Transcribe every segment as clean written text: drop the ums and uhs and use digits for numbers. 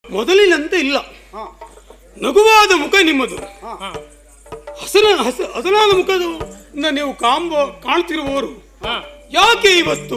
ಮೊದಲಿನಂತೆ ಇಲ್ಲ. ನಗುವಾದ ಮುಖ ನಿಮ್ಮದು. ಹಸನಾದ ಮುಖದಿಂದ ನೀವು ಕಾಣ್ತಿರುವವರು ಯಾಕೆ ಇವತ್ತು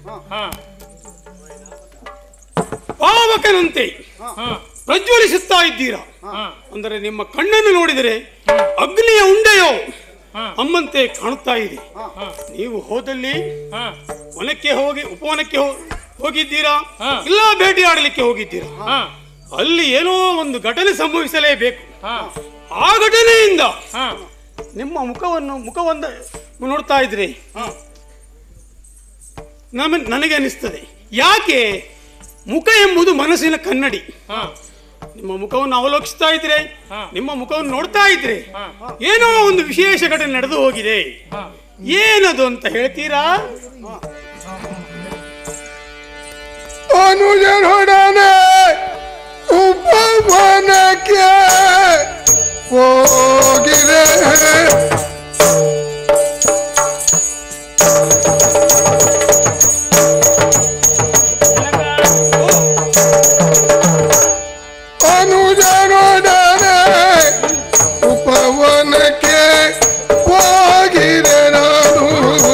ಪಾವಕನಂತೆ ಪ್ರಜ್ವಲಿಸುತ್ತಾ ಇದ್ದೀರಾ? ಅಂದರೆ ನಿಮ್ಮ ಕಣ್ಣನ್ನು ನೋಡಿದರೆ ಅಗ್ನಿಯ ಉಂಡೆಯೋ ಅಮ್ಮಂತೆ ಕಾಣುತ್ತಾ ಇದೆ. ನೀವು ಹೋದಲ್ಲಿ ಉಪವನಕ್ಕೆ ಹೋಗಿದ್ದೀರಾ, ಇಲ್ಲ ಭೇಟಿಯಾಡಲಿಕ್ಕೆ ಹೋಗಿದ್ದೀರಾ? ಅಲ್ಲಿ ಏನೋ ಒಂದು ಘಟನೆ ಸಂಭವಿಸಲೇಬೇಕು. ಆ ಘಟನೆಯಿಂದ ನಿಮ್ಮ ಮುಖವನ್ನು ನೋಡ್ತಾ ಇದ್ರೆ ನನಗೆ ಅನಿಸ್ತದೆ, ಯಾಕೆ ಮುಖ ಎಂಬುದು ಮನಸ್ಸಿನ ಕನ್ನಡಿ. ನಿಮ್ಮ ಮುಖವನ್ನು ಅವಲೋಕಿಸ್ತಾ ಇದ್ರೆ, ನಿಮ್ಮ ಮುಖವನ್ನು ನೋಡ್ತಾ ಇದ್ರೆ ಏನೋ ಒಂದು ವಿಶೇಷ ಘಟನೆ ನಡೆದು ಹೋಗಿದೆ. ಏನದು ಅಂತ ಹೇಳ್ತೀರಾ? ಅನುಜನೊಡನೆ ಉಪವನಕ್ಕೆ ಹೋಗಿರೆ ಅನುಜನೊಡನೆ ಉಪವನಕ್ಕೆ ಹೋಗಿರೆ ನಾನು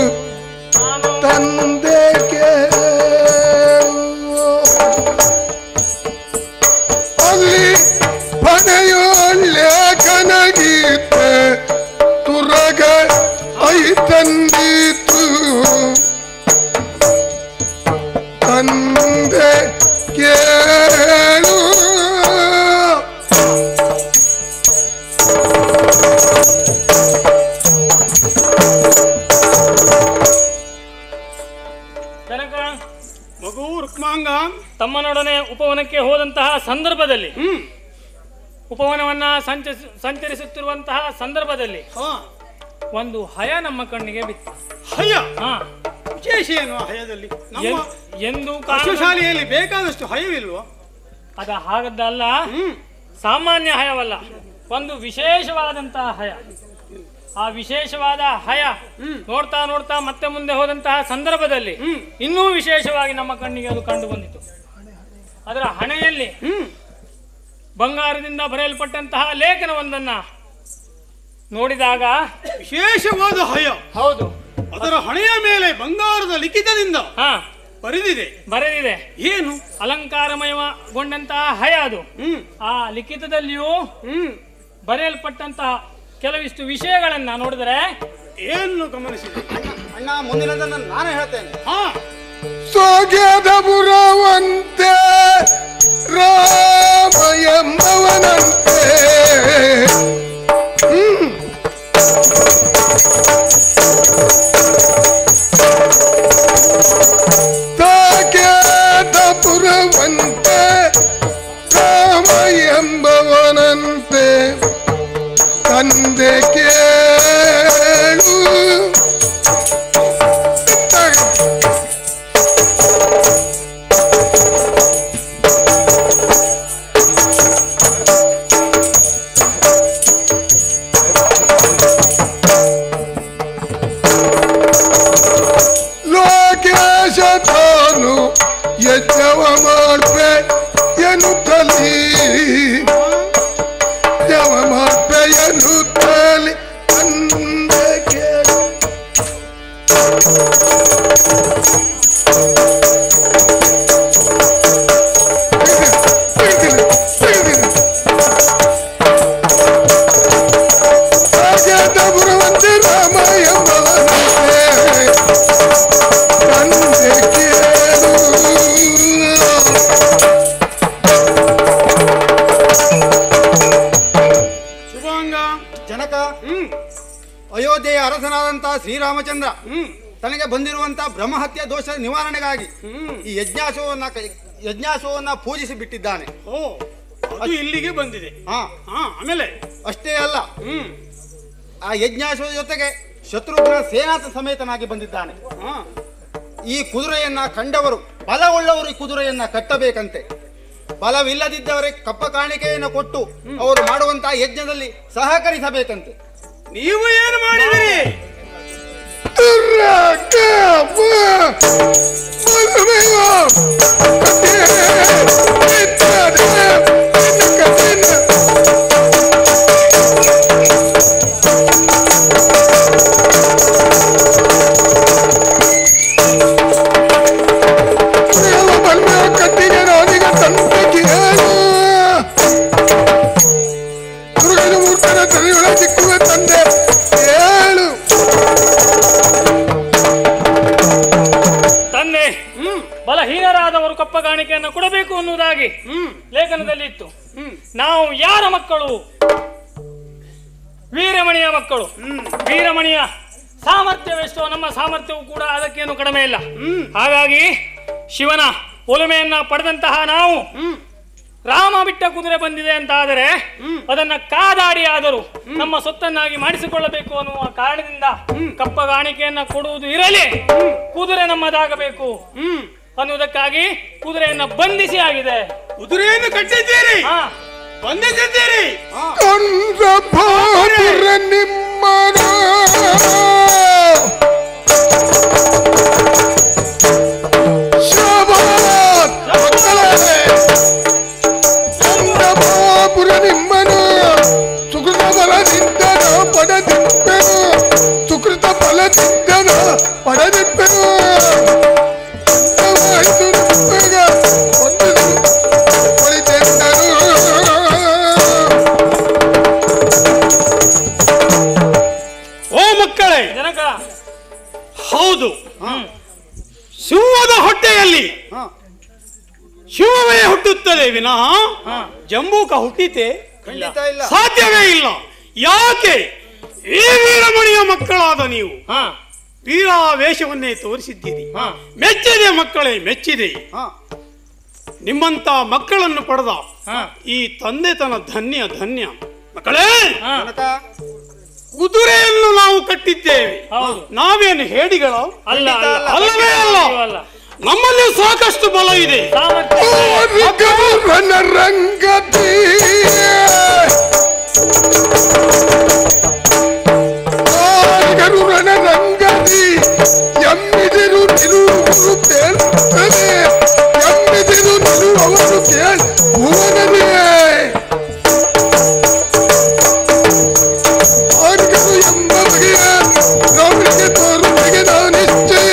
ತಂದೆಗೆ ಅಲ್ಲಿ ಲೇಖನಗೀತೆ ತುರಗ ಐತಂದಿತು ತಂದೆ ಕೇಳು ಮಗು ರುಕ್ಮಾಂಗ ತಮ್ಮನೊಡನೆ ಉಪವನಕ್ಕೆ ಹೋದಂತಹ ಸಂದರ್ಭದಲ್ಲಿ ಉಪವನವನ್ನ ಸಂಚರಿಸುತ್ತಿರುವಂತಹ ಸಂದರ್ಭದಲ್ಲಿ ಒಂದು ಹಯ ನಮ್ಮ ಕಣ್ಣಿಗೆ ಬಿತ್ತು. ಹಯ? ವಿಶೇಷ ಏನು ಹಯದಲ್ಲಿ? ಎಂದು ಶಾಲೆಯಲ್ಲಿ ಬೇಕಾದಷ್ಟು ಹಯವಿಲ್ವೋ? ಅದ ಹಾಗದ್ದಲ್ಲ, ಸಾಮಾನ್ಯ ಹಯವಲ್ಲ, ಒಂದು ವಿಶೇಷವಾದಂತಹ ಹಯ. ಆ ವಿಶೇಷವಾದ ಹಯ ನೋಡ್ತಾ ನೋಡ್ತಾ ಮತ್ತೆ ಮುಂದೆ ಹೋದಂತಹ ಸಂದರ್ಭದಲ್ಲಿ ಇನ್ನೂ ವಿಶೇಷವಾಗಿ ನಮ್ಮ ಕಣ್ಣಿಗೆ ಅದು ಕಂಡು ಬಂದಿತು. ಅದರ ಹಣೆಯಲ್ಲಿ ಬಂಗಾರದಿಂದ ಬರೆಯಲ್ಪಟ್ಟಂತಹ ಲೇಖನವೊಂದನ್ನ ನೋಡಿದಾಗ, ವಿಶೇಷವಾದ ಹಯ. ಹೌದು, ಅದರ ಹಣೆಯ ಮೇಲೆ ಬಂಗಾರದ ಲಿಖಿತದಿಂದ ಬರೆದಿದೆ. ಏನು? ಅಲಂಕಾರಮಯಗೊಂಡಂತಹ ಹಯ ಅದು. ಆ ಲಿಖಿತದಲ್ಲಿಯೂ ಬರೆಯಲ್ಪಟ್ಟಂತಹ ಕೆಲವಿಷ್ಟು ವಿಷಯಗಳನ್ನ ನೋಡಿದರೆ ಏನು ಗಮನಿಸಿದೆ ಅಣ್ಣ? ಮುಂದಿನದನ್ನು ನಾನು ಹೇಳ್ತೇನೆ. ಸೋಗ್ಯದ ಬುರವಂತೆ ರಾಮಯಂಬವನಂತೆ ಸೋಗ್ಯದ ಬುರವಂತೆ ರಾಮಯಂಬವನಂತೆ ತಂದೆ ಕೇಳು ಲೋಕೇಶ ತಾನು ಯಜ್ಞವ ಮಾಡ್ಬೆ ಎನ್ನುತ್ತಲಿ ಯವ ಮಾಡ್ಬೆ ಎನ್ನುತ್ತಲಿ ತಂದೆ ಕೇಳು ಬರುವಂತೆ ರಾಮ ಎಂಬವನಂತೆ ತಂದೆ ಕೇಳು. ಶುಭಾಂಗ ಜನಕ, ಅಯೋಧ್ಯೆಯ ಅರಸನಾದಂತಹ ಶ್ರೀರಾಮಚಂದ್ರ ತನಗೆ ಬಂದಿರುವಂತಹ ಬ್ರಹ್ಮಹತ್ಯೆ ದೋಷ ನಿವಾರಣೆಗಾಗಿ ಈ ಯಜ್ಞಾಶವನ್ನ ಪೂಜಿಸಿ ಬಿಟ್ಟಿದ್ದಾನೆ. ಅದು ಇಲ್ಲಿಗೆ ಬಂದಿದೆ. ಆಮೇಲೆ ಅಷ್ಟೇ ಅಲ್ಲ, ಆ ಯಜ್ಞಾಶವ ಜೊತೆಗೆ ಶತ್ರುಘ್ನ ಸೇನಾಥ ಸಮೇತನಾಗಿ ಬಂದಿದ್ದಾನೆ. ಈ ಕುದುರೆಯನ್ನ ಕಂಡವರು, ಬಲವುಳ್ಳವರು ಈ ಕುದುರೆಯನ್ನ ಕಟ್ಟಬೇಕಂತೆ. ಬಲವಿಲ್ಲದಿದ್ದವರಿಗೆ ಕಪ್ಪ ಕಾಣಿಕೆಯನ್ನು ಕೊಟ್ಟು ಅವರು ಮಾಡುವಂತಹ ಯಜ್ಞದಲ್ಲಿ ಸಹಕರಿಸಬೇಕಂತೆ. ನೀವು ಏನು ಮಾಡಿದಿರಿ? ದುರ್ಗ ಲೇಖನದಲ್ಲಿ ಇತ್ತು. ನಾವು ಯಾರ ಮಕ್ಕಳು? ವೀರಮಣಿಯ ಮಕ್ಕಳು. ವೀರಮಣಿಯ ಸಾಮರ್ಥ್ಯವೆಷ್ಟೋ ನಮ್ಮ ಸಾಮರ್ಥ್ಯವೂ ಕೂಡ ಅದಕ್ಕೇನು ಕಡಿಮೆ ಇಲ್ಲ. ಹಾಗಾಗಿ ಶಿವನ ಒಲುಮೆಯನ್ನ ಪಡೆದಂತಹ ನಾವು ರಾಮ ಬಿಟ್ಟ ಕುದುರೆ ಬಂದಿದೆ ಅಂತ ಆದರೆ ಅದನ್ನ ಕಾದಾಡಿ ಆದರೂ ನಮ್ಮ ಸೊತ್ತನ್ನಾಗಿ ಮಾಡಿಸಿಕೊಳ್ಳಬೇಕು ಅನ್ನುವ ಕಾರಣದಿಂದ ಕಪ್ಪಗಾಣಿಕೆಯನ್ನ ಕೊಡುವುದು ಇರಲಿ, ಕುದುರೆ ನಮ್ಮದಾಗಬೇಕು ಅನ್ನುವುದಕ್ಕಾಗಿ ಕುದುರೆಯನ್ನ ಬಂಧಿಸಿ ಆಗಿದೆ. ಕುದುರೆಯನ್ನು ಕಟ್ಟಿದ್ದೀರಿ, ಬಂಧಿಸಿದ್ದೀರಿ. ನಿಮ್ಮನ ನಿಮ್ಮನು ಸುಕೃತ ಫಲದಿಂದನ ಪಡೆದಿಪ್ಪೆನು, ಸುಕೃತ ಫಲದಿಂದನ ಪಡೆದಿಪ್ಪೆನು. ಓ ಮಕ್ಕಳೇ, ಹೌದು, ಸಿಂಹದ ಹೊಟ್ಟೆಯಲ್ಲಿ ಶಿವವೇ ಹುಟ್ಟುತ್ತದೆ ವಿನಃ ಜಂಬೂಕ ಹುಟ್ಟಿತೆ ಖಂಡಿತ ಇಲ್ಲ, ಸಾಧ್ಯವೇ ಇಲ್ಲ. ಯಾಕೆ? ಈ ವೀರಮಣಿಯ ಮಕ್ಕಳಾದ ನೀವು ವೀರಾವೇಶವನ್ನೇ ತೋರಿಸಿದ್ದೀರಿ. ಮೆಚ್ಚಿದೆ ಮಕ್ಕಳೇ, ಮೆಚ್ಚಿದೆ. ನಿಮ್ಮಂತ ಮಕ್ಕಳನ್ನು ಪಡೆದ ಈ ತಂದೆತನ ಧನ್ಯ ಧನ್ಯ. ಮಕ್ಕಳೇ, ಕುದುರೆಯನ್ನು ನಾವು ಕಟ್ಟಿದ್ದೇವೆ, ನಾವೇನು ಹೇಡಿಗಳ ಅಲ್ಲವೇ ಅಲ್ಲ. ನಮ್ಮಲ್ಲಿ ಸಾಕಷ್ಟು ಬಲ ಇದೆ. ರಂಗತಿ ರಂಗತಿ ಎಮ್ಮಿದಿರು ನಿಲುವರು ಕೇಳುತ್ತದೆ, ಎಮ್ಮಿದಿರು ನಿಲುವರು ಕೇಳುವುದೇ. ಎಂಬ ಬಗೆಯ ಗೌರಿಗೆ ತೋರುತ್ತಿಗೆ ನಾವು ನಿಶ್ಚಯ.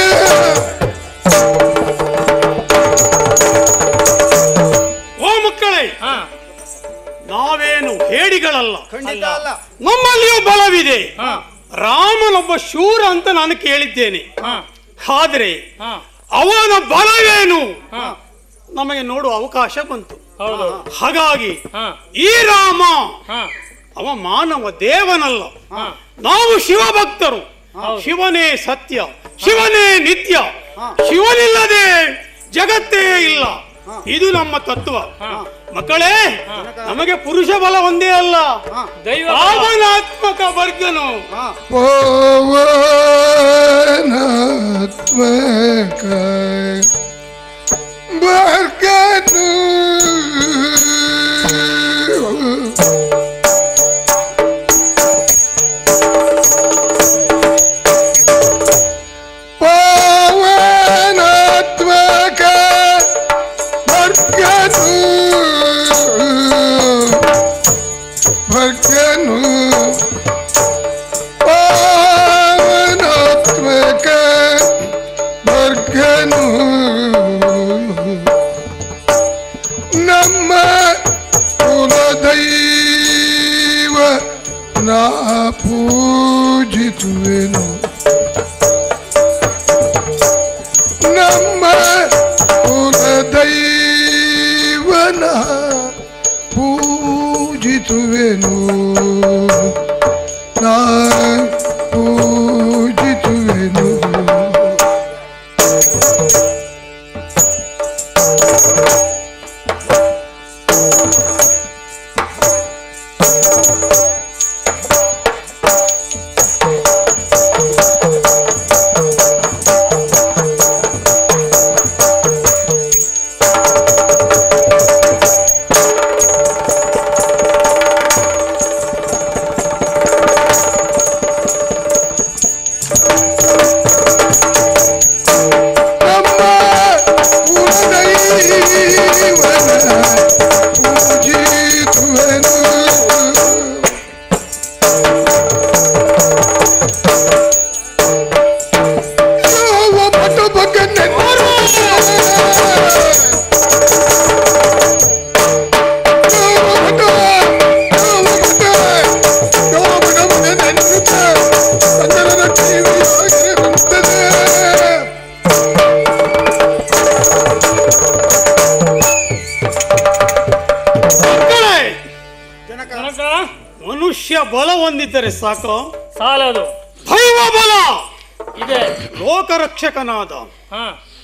ನಾವೇನು ಹೇಡಿಗಳಲ್ಲ, ಖಂಡಿತ ಅಲ್ಲ. ನಮ್ಮಲ್ಲಿಯೂ ಬಲವಿದೆ. ರಾಮನೊಬ್ಬ ಶೂರ ಅಂತ ನಾನು ಕೇಳಿದ್ದೇನೆ, ಆದ್ರೆ ಅವನ ಬಲವೇನು ನಮಗೆ ನೋಡುವ ಅವಕಾಶ ಬಂತು. ಹಾಗಾಗಿ ಈ ರಾಮ ಅವ ಮಾನವ ದೇವನಲ್ಲ, ನಾವು ಶಿವಭಕ್ತರು. ಶಿವನೇ ಸತ್ಯ, ಶಿವನೇ ನಿತ್ಯ, ಶಿವನಿಲ್ಲದೆ ಜಗತ್ತೇ ಇಲ್ಲ. ಇದು ನಮ್ಮ ತತ್ವ. ಮಕ್ಕಳೇ, ನಮಗೆ ಪುರುಷ ಬಲ ಒಂದೇ ಅಲ್ಲ, ಭಾವನಾತ್ಮಕ ವರ್ಗನು. ಭಾವನಾತ್ಮಕ ವರ್ಗನು ನಮ್ಮ ಕುಲದೈವ ನಾ ಪೂಜಿಸುವೆನು, ನಮ್ಮ ಕುಲದೈವನ ಪೂಜಿಸುವೆನು, ನಾ ಪೂಜಿಸುವೆನು. ಮನುಷ್ಯ ಬಲ ಹೊಂದಿದ್ದರೆ ಸಾಕು, ಸಾಲದು. ದೈವ ಬಲ ಇದೆ. ಲೋಕರಕ್ಷಕನಾದ ಹಾ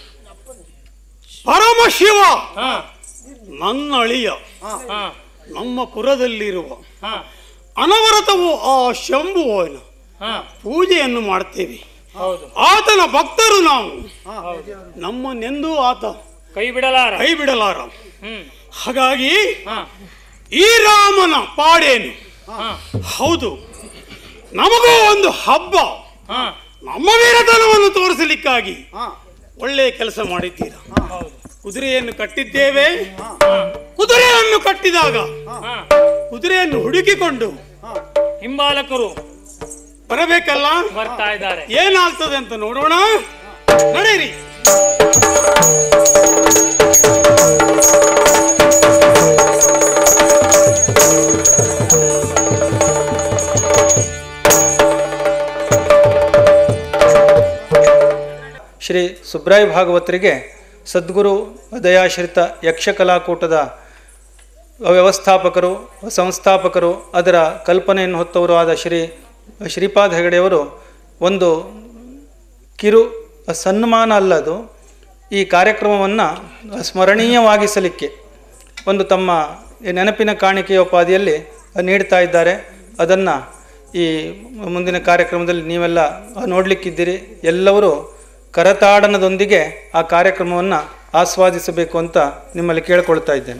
ಪರಮಶಿವ ಹಾ ನನ್ನ ಅಳಿಯ ಹಾ ನಮ್ಮ ಪುರದಲ್ಲಿರುವ ಹಾ ಅನವರತವು ಆ ಶಂಭುವನ ಹಾ ಪೂಜೆಯನ್ನು ಮಾಡ್ತೇವೆ. ಹೌದು. ಆತನ ಭಕ್ತರು ನಾವು. ಹೌದು. ನಮ್ಮನ್ನೆಂದೂ ಆತ ಕೈ ಬಿಡಲಾರ. ಕೈ ಬಿಡಲಾರ. ಹಾಗಾಗಿ ಹಾ ಈ ರಾಮನ ಪಾಡೇನು? ಹಾ ಹೌದು, ನಮಗೂ ಒಂದು ಹಬ್ಬ. ಹಾ ನಮ್ಮ ವೀರತನವನ್ನು ತೋರಿಸಲಿಕ್ಕಾಗಿ ಹಾ ಒಳ್ಳೆಯ ಕೆಲಸ ಮಾಡಿದ್ದೀರಾ. ಹೌದು. ಕುದುರೆಯನ್ನು ಕಟ್ಟಿದ್ದೇವೆ. ಕುದುರೆಯನ್ನು ಕಟ್ಟಿದಾಗ ಹಾ ಕುದುರೆಯನ್ನು ಹುಡುಕಿಕೊಂಡು ಹಿಂಬಾಲಕರು ಬರಬೇಕಲ್ಲ. ಬರ್ತಾ ಇದ್ದಾರೆ. ಏನಾಗ್ತದೆ ಅಂತ ನೋಡೋಣ. ನಡೆಯಿರಿ. ಶ್ರೀ ಸುಬ್ರಾಯ ಭಾಗವತರಿಗೆ ಸದ್ಗುರು ದಯಾಶ್ರಿತ ಯಕ್ಷಕಲಾಕೂಟದ ವ್ಯವಸ್ಥಾಪಕರು, ಸಂಸ್ಥಾಪಕರು, ಅದರ ಕಲ್ಪನೆಯನ್ನು ಹೊತ್ತವರು ಆದ ಶ್ರೀಪಾದ ಹೆಗಡೆಯವರು ಒಂದು ಕಿರು ಸನ್ಮಾನ ಅಲ್ಲದು, ಈ ಕಾರ್ಯಕ್ರಮವನ್ನು ಸ್ಮರಣೀಯವಾಗಿಸಲಿಕ್ಕೆ ಒಂದು ತಮ್ಮ ನೆನಪಿನ ಕಾಣಿಕೆಯ ಉಪಾಧಿಯಲ್ಲಿ ನೀಡ್ತಾ ಇದ್ದಾರೆ. ಅದನ್ನು ಈ ಮುಂದಿನ ಕಾರ್ಯಕ್ರಮದಲ್ಲಿ ನೀವೆಲ್ಲ ನೋಡಲಿಕ್ಕಿದ್ದೀರಿ. ಎಲ್ಲರೂ ಕರತಾಡನದೊಂದಿಗೆ ಆ ಕಾರ್ಯಕ್ರಮವನ್ನು ಆಸ್ವಾದಿಸಬೇಕು ಅಂತ ನಿಮ್ಮಲ್ಲಿ ಕೇಳಿಕೊಳ್ತಾ ಇದ್ದೇನೆ.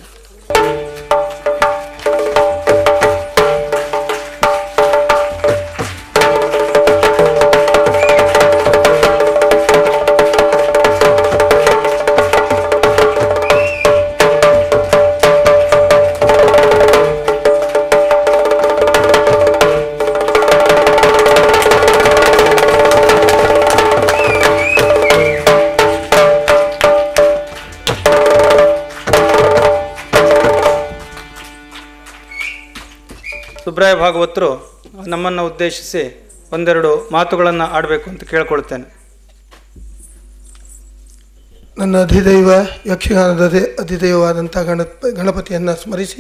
ಸುಬ್ರಾಯ ಭಾಗವತರು ನಮ್ಮನ್ನು ಉದ್ದೇಶಿಸಿ ಒಂದೆರಡು ಮಾತುಗಳನ್ನು ಆಡಬೇಕು ಅಂತ ಕೇಳ್ಕೊಳ್ತೇನೆ. ನನ್ನ ಅಧಿದೈವ ಯಕ್ಷಗಾನದ ಅಧಿದೈವವಾದಂಥ ಗಣಪತಿಯನ್ನು ಸ್ಮರಿಸಿ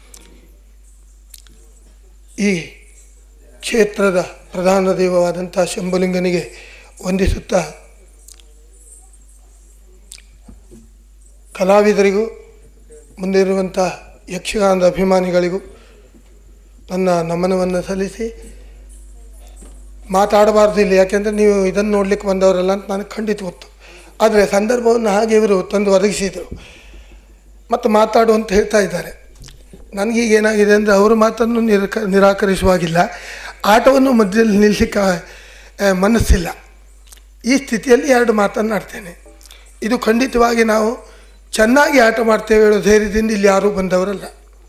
ಈ ಕ್ಷೇತ್ರದ ಪ್ರಧಾನ ದೈವವಾದಂಥ ಶಂಭುಲಿಂಗನಿಗೆ ವಂದಿಸುತ್ತಾ ಕಲಾವಿದರಿಗೂ ಮುಂದಿರುವಂಥ ಯಕ್ಷಗಾನದ ಅಭಿಮಾನಿಗಳಿಗೂ ನನ್ನ ನಮನವನ್ನು ಸಲ್ಲಿಸಿ ಮಾತಾಡಬಾರ್ದು ಇಲ್ಲಿ, ಯಾಕೆಂದರೆ ನೀವು ಇದನ್ನು ನೋಡಲಿಕ್ಕೆ ಬಂದವರಲ್ಲ ಅಂತ ನನಗೆ ಖಂಡಿತ ಗೊತ್ತು. ಆದರೆ ಸಂದರ್ಭವನ್ನು ಹಾಗೆ ಇವರು ತಂದು ಒದಗಿಸಿದರು ಮತ್ತು ಮಾತಾಡು ಅಂತ ಹೇಳ್ತಾ ಇದ್ದಾರೆ. ನನಗೀಗ ಏನಾಗಿದೆ ಅಂದರೆ ಅವರು ಮಾತನ್ನು ನಿರಾಕರಿಸುವಾಗಿಲ್ಲ, ಆಟವನ್ನು ಮಧ್ಯದಲ್ಲಿ ನಿಲ್ಲಿಸಲಿಕ್ಕೆ ಮನಸ್ಸಿಲ್ಲ. ಈ ಸ್ಥಿತಿಯಲ್ಲಿ ಎರಡು ಮಾತನ್ನಾಡ್ತೇನೆ. ಇದು ಖಂಡಿತವಾಗಿ ನಾವು ಚೆನ್ನಾಗಿ ಆಟ ಮಾಡ್ತೇವೆ ಹೇಳೋ ಧೈರ್ಯದಿಂದ ಇಲ್ಲಿ ಯಾರೂ ಬಂದವರಲ್ಲ.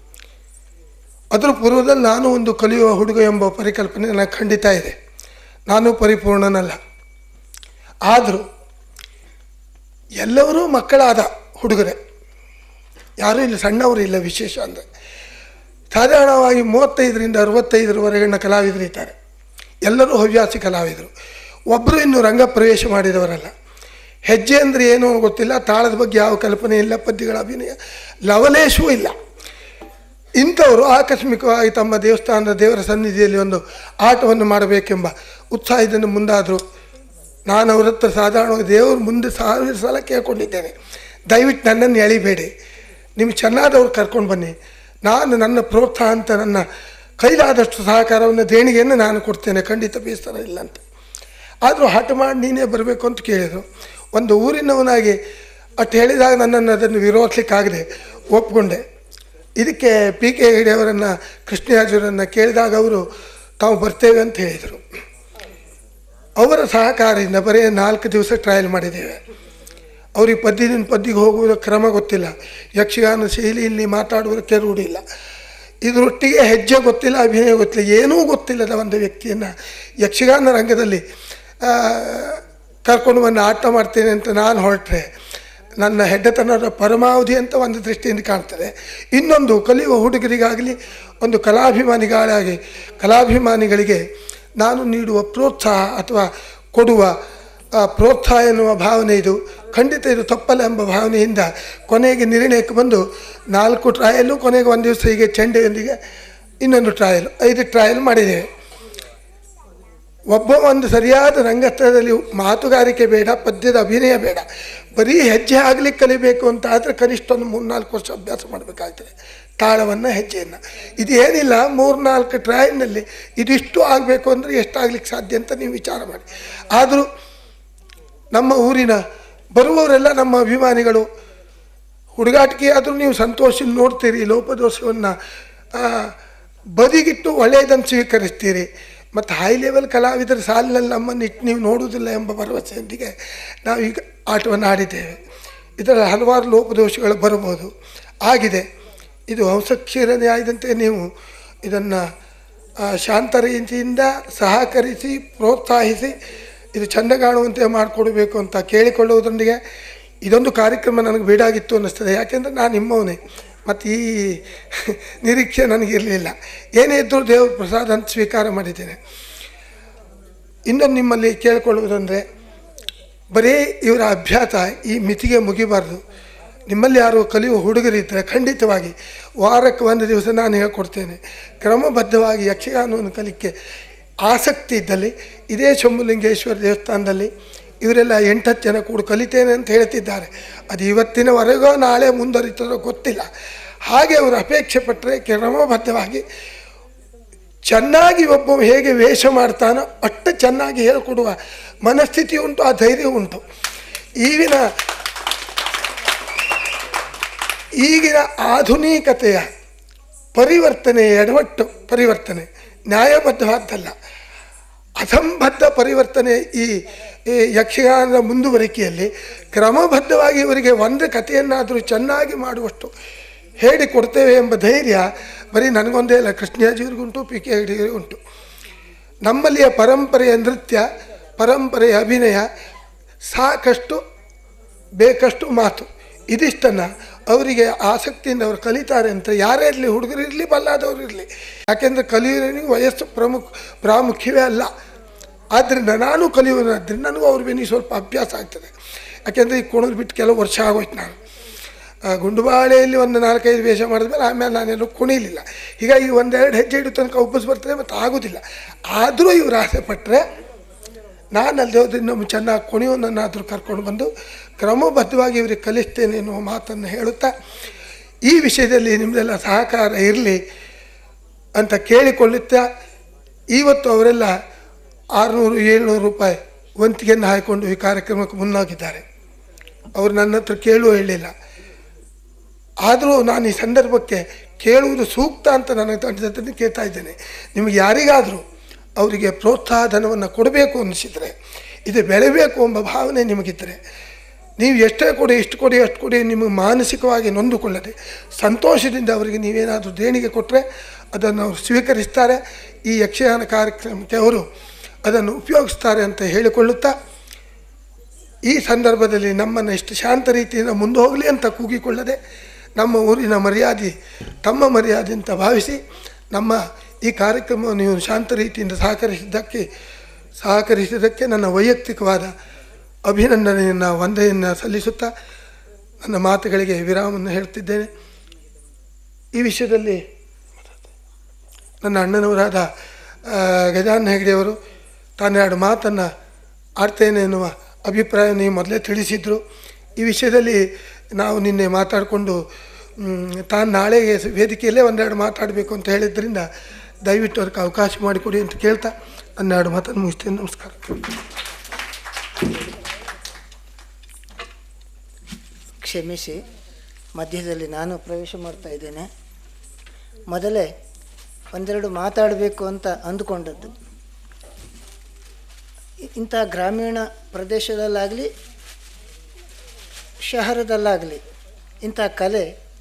ಅದರ ಪೂರ್ವದಲ್ಲಿ ನಾನು ಒಂದು ಕಲಿಯುವ ಹುಡುಗ ಎಂಬ ಪರಿಕಲ್ಪನೆ ನನಗೆ ಖಂಡಿತ ಇದೆ. ನಾನು ಪರಿಪೂರ್ಣನಲ್ಲ. ಆದರೂ ಎಲ್ಲರೂ ಮಕ್ಕಳಾದ ಹುಡುಗರೇ, ಯಾರೂ ಇಲ್ಲಿ ಸಣ್ಣವರು ಇಲ್ಲ. ವಿಶೇಷ ಅಂದರೆ ಸಾಧಾರಣವಾಗಿ 35ರಿಂದ 65ರವರೆಗಿನ ಕಲಾವಿದರು ಇದ್ದಾರೆ. ಎಲ್ಲರೂ ಹವ್ಯಾಸಿ ಕಲಾವಿದರು. ಒಬ್ಬರು ಇನ್ನೂ ರಂಗ ಪ್ರವೇಶ ಮಾಡಿದವರಲ್ಲ. ಹೆಜ್ಜೆ ಅಂದರೆ ಏನೂ ಗೊತ್ತಿಲ್ಲ, ತಾಳದ ಬಗ್ಗೆ ಯಾವ ಕಲ್ಪನೆ ಇಲ್ಲ, ಪದ್ಯಗಳ ಅಭಿನಯ ಲವಲೇಶವೂ ಇಲ್ಲ. ಇಂಥವರು ಆಕಸ್ಮಿಕವಾಗಿ ತಮ್ಮ ದೇವಸ್ಥಾನದ ದೇವರ ಸನ್ನಿಧಿಯಲ್ಲಿ ಒಂದು ಆಟವನ್ನು ಮಾಡಬೇಕೆಂಬ ಉತ್ಸಾಹದಿಂದ ಮುಂದಾದರು. ನಾನು ಅವ್ರ ಹತ್ರ ಸಾಧಾರಣವಾಗಿ ದೇವರು ಮುಂದೆ 1000 ಸಲ ಕೇಳ್ಕೊಂಡಿದ್ದೇನೆ, ದಯವಿಟ್ಟು ನನ್ನನ್ನು ಎಳಿಬೇಡಿ, ನಿಮ್ಗೆ ಚೆನ್ನಾದವ್ರು ಕರ್ಕೊಂಡು ಬನ್ನಿ, ನಾನು ನನ್ನ ಪ್ರೋತ್ಸಾಹ ಅಂತ ನನ್ನ ಕೈಲಾದಷ್ಟು ಸಹಕಾರವನ್ನು ದೇಣಿಗೆಯನ್ನು ನಾನು ಕೊಡ್ತೇನೆ, ಖಂಡಿತ ಬೇಸರ ಇಲ್ಲ ಅಂತ. ಆದರೂ ಹಠ ಮಾಡಿ ನೀನೇ ಬರಬೇಕು ಅಂತ ಕೇಳಿದರು. ಒಂದು ಊರಿನವನಾಗಿ ಅಷ್ಟು ಹೇಳಿದಾಗ ನನ್ನನ್ನು ಅದನ್ನು ವಿರೋಧಿಸಲಿಕ್ಕಾಗದೆ ಒಪ್ಪಿಕೊಂಡೆ. ಇದಕ್ಕೆ ಪಿ ಕೆ ಹೆಗಡೆಯವರನ್ನು, ಕೃಷ್ಣರಾಜರನ್ನು ಕೇಳಿದಾಗ ಅವರು ತಾವು ಬರ್ತೇವೆ ಅಂತ ಹೇಳಿದರು. ಅವರ ಸಹಕಾರದಿಂದ ಬರೀ 4 ದಿವಸ ಟ್ರಯಲ್ ಮಾಡಿದ್ದೇವೆ. ಅವ್ರಿಗೆ ಪದ್ಯಕ್ಕೆ ಹೋಗುವ ಕ್ರಮ ಗೊತ್ತಿಲ್ಲ, ಯಕ್ಷಗಾನ ಶೈಲಿಯಲ್ಲಿ ಮಾತಾಡುವುದಕ್ಕೆ ರೂಢಿಲ್ಲ, ಇದರೊಟ್ಟಿಗೆ ಹೆಜ್ಜೆ ಗೊತ್ತಿಲ್ಲ, ಅಭಿನಯ ಗೊತ್ತಿಲ್ಲ, ಏನೂ ಗೊತ್ತಿಲ್ಲದ ಒಂದು ವ್ಯಕ್ತಿಯನ್ನು ಯಕ್ಷಗಾನ ರಂಗದಲ್ಲಿ ಕರ್ಕೊಂಡು ಬಂದು ಆಟ ಮಾಡ್ತೇನೆ ಅಂತ ನಾನು ಹೊರಟ್ರೆ ನನ್ನ ಹೆಡ್ಡತನದ ಪರಮಾವಧಿ ಅಂತ ಒಂದು ದೃಷ್ಟಿಯಿಂದ ಕಾಣ್ತದೆ. ಇನ್ನೊಂದು ಕಲಿಯುವ ಹುಡುಗರಿಗಾಗಲಿ, ಒಂದು ಕಲಾಭಿಮಾನಿಗಳಿಗೆ ನಾನು ನೀಡುವ ಪ್ರೋತ್ಸಾಹ ಅಥವಾ ಕೊಡುವ ಪ್ರೋತ್ಸಾಹ ಎನ್ನುವ ಭಾವನೆ ಇದು ಖಂಡಿತ ಇದು ತಪ್ಪಲ್ಲ ಎಂಬ ಭಾವನೆಯಿಂದ ಕೊನೆಗೆ ನಿರ್ಣಯಕ್ಕೆ ಬಂದು 4 ಟ್ರಯಲ್ಲು, ಕೊನೆಗೆ ಒಂದು ದಿವಸ ಹೀಗೆ ಚೆಂಡೆಯೊಂದಿಗೆ ಇನ್ನೊಂದು ಟ್ರಯಲ್, 5 ಟ್ರಯಲ್ ಮಾಡಿದ್ದೇವೆ. ಒಬ್ಬ ಒಂದು ಸರಿಯಾದ ರಂಗಸ್ಥಳದಲ್ಲಿ ಮಾತುಗಾರಿಕೆ ಬೇಡ, ಪದ್ಯದ ಅಭಿನಯ ಬೇಡ, ಬರೀ ಹೆಜ್ಜೆ ಆಗಲಿಕ್ಕೆ ಕಲಿಬೇಕು ಅಂತ ಆದರೆ ಕನಿಷ್ಠ ಒಂದು 3-4 ವರ್ಷ ಅಭ್ಯಾಸ ಮಾಡಬೇಕಾಗ್ತದೆ, ತಾಳವನ್ನು ಹೆಜ್ಜೆಯನ್ನು. ಇದೇನಿಲ್ಲ, 3-4 ಟ್ರಯಲ್ನಲ್ಲಿ ಇದಿಷ್ಟು ಆಗಬೇಕು ಅಂದರೆ ಎಷ್ಟಾಗಲಿಕ್ಕೆ ಸಾಧ್ಯ ಅಂತ ನೀವು ವಿಚಾರ ಮಾಡಿ. ಆದರೂ ನಮ್ಮ ಊರಿನ ಬರುವವರೆಲ್ಲ ನಮ್ಮ ಅಭಿಮಾನಿಗಳು. ಹುಡುಗಾಟಿಕೆ ಆದರೂ ನೀವು ಸಂತೋಷ ನೋಡ್ತೀರಿ, ಲೋಪದೋಷವನ್ನು ಬದಿಗಿಟ್ಟು ಒಳ್ಳೆಯದನ್ನು ಸ್ವೀಕರಿಸ್ತೀರಿ. ಮತ್ತು ಹೈ ಲೆವೆಲ್ ಕಲಾವಿದರ ಸಾಲಿನಲ್ಲಿ ನಮ್ಮನ್ನು ಇಟ್ಟು ನೀವು ನೋಡುವುದಿಲ್ಲ ಎಂಬ ಭರವಸೆಯೊಂದಿಗೆ ನಾವೀಗ ಆಟವನ್ನು ಆಡಿದ್ದೇವೆ. ಇದರಲ್ಲಿ ಹಲವಾರು ಲೋಪದೋಷಗಳು ಬರಬಹುದು, ಆಗಿದೆ. ಇದು ಹಂಸಕ್ಷೀರನೇ ಆದಂತೆ ನೀವು ಇದನ್ನು ಶಾಂತ ರೀತಿಯಿಂದ ಸಹಕರಿಸಿ ಪ್ರೋತ್ಸಾಹಿಸಿ ಇದು ಚೆಂದ ಕಾಣುವಂತೆ ಮಾಡಿಕೊಡಬೇಕು ಅಂತ ಕೇಳಿಕೊಳ್ಳುವುದರೊಂದಿಗೆ ಇದೊಂದು ಕಾರ್ಯಕ್ರಮ ನನಗೆ ಬೇಡಾಗಿತ್ತು ಅನ್ನಿಸ್ತದೆ. ಯಾಕೆಂದರೆ ನಾನು ನಿಮ್ಮವನೇ, ಮತ್ತು ಈ ನಿರೀಕ್ಷೆ ನನಗಿರಲಿಲ್ಲ. ಏನೇ ಇದ್ದರೂ ದೇವ್ರ ಪ್ರಸಾದ ಅಂತ ಸ್ವೀಕಾರ ಮಾಡಿದ್ದೇನೆ. ಇನ್ನೊಂದು ನಿಮ್ಮಲ್ಲಿ ಕೇಳಿಕೊಳ್ಳುವುದಂದರೆ, ಬರೀ ಇವರ ಅಭ್ಯಾಸ ಈ ಮಿತಿಗೆ ಮುಗಿಬಾರ್ದು. ನಿಮ್ಮಲ್ಲಿ ಯಾರು ಕಲಿಯುವ ಹುಡುಗರಿದ್ದರೆ ಖಂಡಿತವಾಗಿ ವಾರಕ್ಕೆ 1 ದಿವಸ ನಾನು ಹೇಳ್ಕೊಡ್ತೇನೆ. ಕ್ರಮಬದ್ಧವಾಗಿ ಯಕ್ಷಗಾನವನ್ನು ಕಲಿಕೆ ಆಸಕ್ತಿ ಇದ್ದಲ್ಲಿ ಇದೇ ಶಂಭುಲಿಂಗೇಶ್ವರ ದೇವಸ್ಥಾನದಲ್ಲಿ ಇವರೆಲ್ಲ 8-10 ಜನ ಕೂಡ ಕಲಿತೇನೆ ಅಂತ ಹೇಳ್ತಿದ್ದಾರೆ. ಅದು ಇವತ್ತಿನವರೆಗೂ ನಾಳೆ ಮುಂದುವರಿತದೋ ಗೊತ್ತಿಲ್ಲ. ಹಾಗೆ ಅವರು ಅಪೇಕ್ಷೆ ಪಟ್ಟರೆ ಕ್ರಮಬದ್ಧವಾಗಿ ಚೆನ್ನಾಗಿ ಒಬ್ಬ ಹೇಗೆ ವೇಷ ಮಾಡ್ತಾನೋ ಅಷ್ಟು ಚೆನ್ನಾಗಿ ಹೇಳಿಕೊಡುವ ಮನಸ್ಥಿತಿ ಉಂಟು, ಆ ಧೈರ್ಯ ಉಂಟು. ಈಗಿನ ಆಧುನಿಕತೆಯ ಪರಿವರ್ತನೆ, ಎಡವಟ್ಟು ಪರಿವರ್ತನೆ, ನ್ಯಾಯಬದ್ಧವಾದ್ದಲ್ಲ, ಅಸಂಬದ್ಧ ಪರಿವರ್ತನೆ. ಈ ಯಕ್ಷಗಾನದ ಮುಂದುವರಿಕೆಯಲ್ಲಿ ಕ್ರಮಬದ್ಧವಾಗಿ ಇವರಿಗೆ ಒಂದು ಕಥೆಯನ್ನಾದರೂ ಚೆನ್ನಾಗಿ ಮಾಡುವಷ್ಟು ಹೇಳಿಕೊಡ್ತೇವೆ ಎಂಬ ಧೈರ್ಯ ಬರೀ ನನಗೊಂದೇ ಇಲ್ಲ, ಕೃಷ್ಣಾಜಿಯವ್ರಿಗುಂಟು, PK ಉಂಟು. ನಮ್ಮಲ್ಲಿಯ ಪರಂಪರೆಯ ನೃತ್ಯ, ಪರಂಪರೆಯ ಅಭಿನಯ ಸಾಕಷ್ಟು ಬೇಕಷ್ಟು ಮಾತು, ಇದಿಷ್ಟನ್ನು ಅವರಿಗೆ ಆಸಕ್ತಿಯಿಂದ ಅವರು ಕಲಿತಾರೆ ಅಂತ ಯಾರೇ ಇರಲಿ, ಹುಡುಗರಿರಲಿ ಬಲ್ಲಾದವರು ಇರಲಿ. ಯಾಕೆಂದರೆ ಕಲಿಯೋನಿಗೆ ವಯಸ್ಸು ಪ್ರಾಮುಖ್ಯವೇ ಅಲ್ಲ. ಆದ್ದರಿಂದ ನಾನು ಕಲಿಯೋನಾದ್ದರಿಂದ ನನಗೂ ಅವ್ರ ಬೆನ್ನಿಗೆ ಸ್ವಲ್ಪ ಅಭ್ಯಾಸ ಆಗ್ತದೆ. ಯಾಕೆಂದರೆ ಈ ಕುಣಿದು ಬಿಟ್ಟು ಕೆಲವು ವರ್ಷ ಆಗೋಯ್ತು. ನಾನು ಗುಂಡುಬಾಳೆಯಲ್ಲಿ ಒಂದು 4-5 ವೇಷ ಮಾಡಿದ್ಮೇಲೆ ಆಮೇಲೆ ನಾನೆಲ್ಲೂ ಕುಣಿಲಿಲ್ಲ. ಹೀಗಾಗಿ 1-2 ಹೆಜ್ಜೆ ಇಡೋ ತನಕ ಒಬ್ಬಸ್ ಬರ್ತದೆ, ಮತ್ತು ಆಗೋದಿಲ್ಲ. ಆದರೂ ಇವರು ಆಸೆ ಪಟ್ಟರೆ ನಾನು ಅಲ್ಲಿ ಹೋದ್ರೆ ಇನ್ನೊಮ್ಮೆ ಚೆನ್ನಾಗಿ ಕುಣಿಯೋನನ್ನಾದರೂ ಕರ್ಕೊಂಡು ಬಂದು ಕ್ರಮಬದ್ಧವಾಗಿ ಇವರಿಗೆ ಕಲಿಸ್ತೇನೆ ಎನ್ನುವ ಮಾತನ್ನು ಹೇಳುತ್ತಾ, ಈ ವಿಷಯದಲ್ಲಿ ನಿಮ್ಮದೆಲ್ಲ ಸಹಕಾರ ಇರಲಿ ಅಂತ ಕೇಳಿಕೊಳ್ಳುತ್ತಾ, ಇವತ್ತು ಅವರೆಲ್ಲ 600-700 ರೂಪಾಯಿ ವಂತಿಗೆಯನ್ನು ಹಾಕಿಕೊಂಡು ಈ ಕಾರ್ಯಕ್ರಮಕ್ಕೆ ಮುನ್ನೋಗಿದ್ದಾರೆ. ಅವರು ನನ್ನ ಹತ್ರ ಕೇಳುವ ಹೇಳಿಲ್ಲ. ಆದರೂ ನಾನು ಈ ಸಂದರ್ಭಕ್ಕೆ ಕೇಳುವುದು ಸೂಕ್ತ ಅಂತ ನನಗೆ ತಂಡದಲ್ಲಿ ಕೇಳ್ತಾ ಇದ್ದೇನೆ. ನಿಮಗೆ ಯಾರಿಗಾದರೂ ಅವರಿಗೆ ಪ್ರೋತ್ಸಾಹ ಧನವನ್ನು ಕೊಡಬೇಕು ಅನ್ನಿಸಿದರೆ, ಇದು ಬೆಳೆಯಬೇಕು ಎಂಬ ಭಾವನೆ ನಿಮಗಿದ್ದರೆ, ನೀವು ಎಷ್ಟೇ ಕೊಡಿ, ಇಷ್ಟು ಕೊಡಿ, ಅಷ್ಟು ಕೊಡಿ, ನಿಮಗೆ ಮಾನಸಿಕವಾಗಿ ನೊಂದುಕೊಳ್ಳದೆ ಸಂತೋಷದಿಂದ ಅವರಿಗೆ ನೀವೇನಾದರೂ ದೇಣಿಗೆ ಕೊಟ್ಟರೆ ಅದನ್ನು ಅವರು ಸ್ವೀಕರಿಸ್ತಾರೆ. ಈ ಯಕ್ಷಗಾನ ಕಾರ್ಯಕ್ರಮಕ್ಕೆ ಅವರು ಅದನ್ನು ಉಪಯೋಗಿಸ್ತಾರೆ ಅಂತ ಹೇಳಿಕೊಳ್ಳುತ್ತಾ, ಈ ಸಂದರ್ಭದಲ್ಲಿ ನಮ್ಮನ್ನು ಇಷ್ಟು ಶಾಂತ ರೀತಿಯಿಂದ ಮುಂದೆ ಹೋಗಲಿ ಅಂತ ಕೂಗಿಕೊಳ್ಳದೆ, ನಮ್ಮ ಊರಿನ ಮರ್ಯಾದೆ ತಮ್ಮ ಮರ್ಯಾದೆ ಅಂತ ಭಾವಿಸಿ ನಮ್ಮ ಈ ಕಾರ್ಯಕ್ರಮವನ್ನು ನೀವು ಶಾಂತ ರೀತಿಯಿಂದ ಸಹಕರಿಸಿದ್ದಕ್ಕೆ ನನ್ನ ವೈಯಕ್ತಿಕವಾದ ಅಭಿನಂದನೆಯನ್ನು, ವಂದನೆಯನ್ನು ಸಲ್ಲಿಸುತ್ತಾ ನನ್ನ ಮಾತುಗಳಿಗೆ ವಿರಾಮವನ್ನು ಹೇಳ್ತಿದ್ದೇನೆ. ಈ ವಿಷಯದಲ್ಲಿ ನನ್ನ ಅಣ್ಣನವರಾದ ಗಜಾನನ ಹೆಗಡೆಯವರು ತಾನು 2 ಮಾತನ್ನು ಆಡ್ತೇನೆ ಎನ್ನುವ ಅಭಿಪ್ರಾಯ ನೀವು ಮೊದಲೇ ತಿಳಿಸಿದರು. ಈ ವಿಷಯದಲ್ಲಿ ನಾವು ನಿನ್ನೆ ಮಾತಾಡಿಕೊಂಡು ತಾನು ನಾಳೆಗೆ ವೇದಿಕೆಯಲ್ಲೇ 1-2 ಮಾತಾಡಬೇಕು ಅಂತ ಹೇಳಿದ್ದರಿಂದ ದಯವಿಟ್ಟು ಅದಕ್ಕೆ ಅವಕಾಶ ಮಾಡಿಕೊಡಿ ಅಂತ ಕೇಳ್ತಾ ನನ್ನ 2 ಮಾತನ್ನು ಮುಗಿಸ್ತೇನೆ. ನಮಸ್ಕಾರ. ಕ್ಷಮಿಸಿ, ಮಧ್ಯದಲ್ಲಿ ನಾನು ಪ್ರವೇಶ ಮಾಡ್ತಾ ಇದ್ದೇನೆ. ಮೊದಲೇ 1-2 ಮಾತಾಡಬೇಕು ಅಂತ ಅಂದುಕೊಂಡದ್ದು. ಇಂಥ ಗ್ರಾಮೀಣ ಪ್ರದೇಶದಲ್ಲಾಗಲಿ ಶಹರದಲ್ಲಾಗಲಿ ಇಂಥ ಕಲೆ,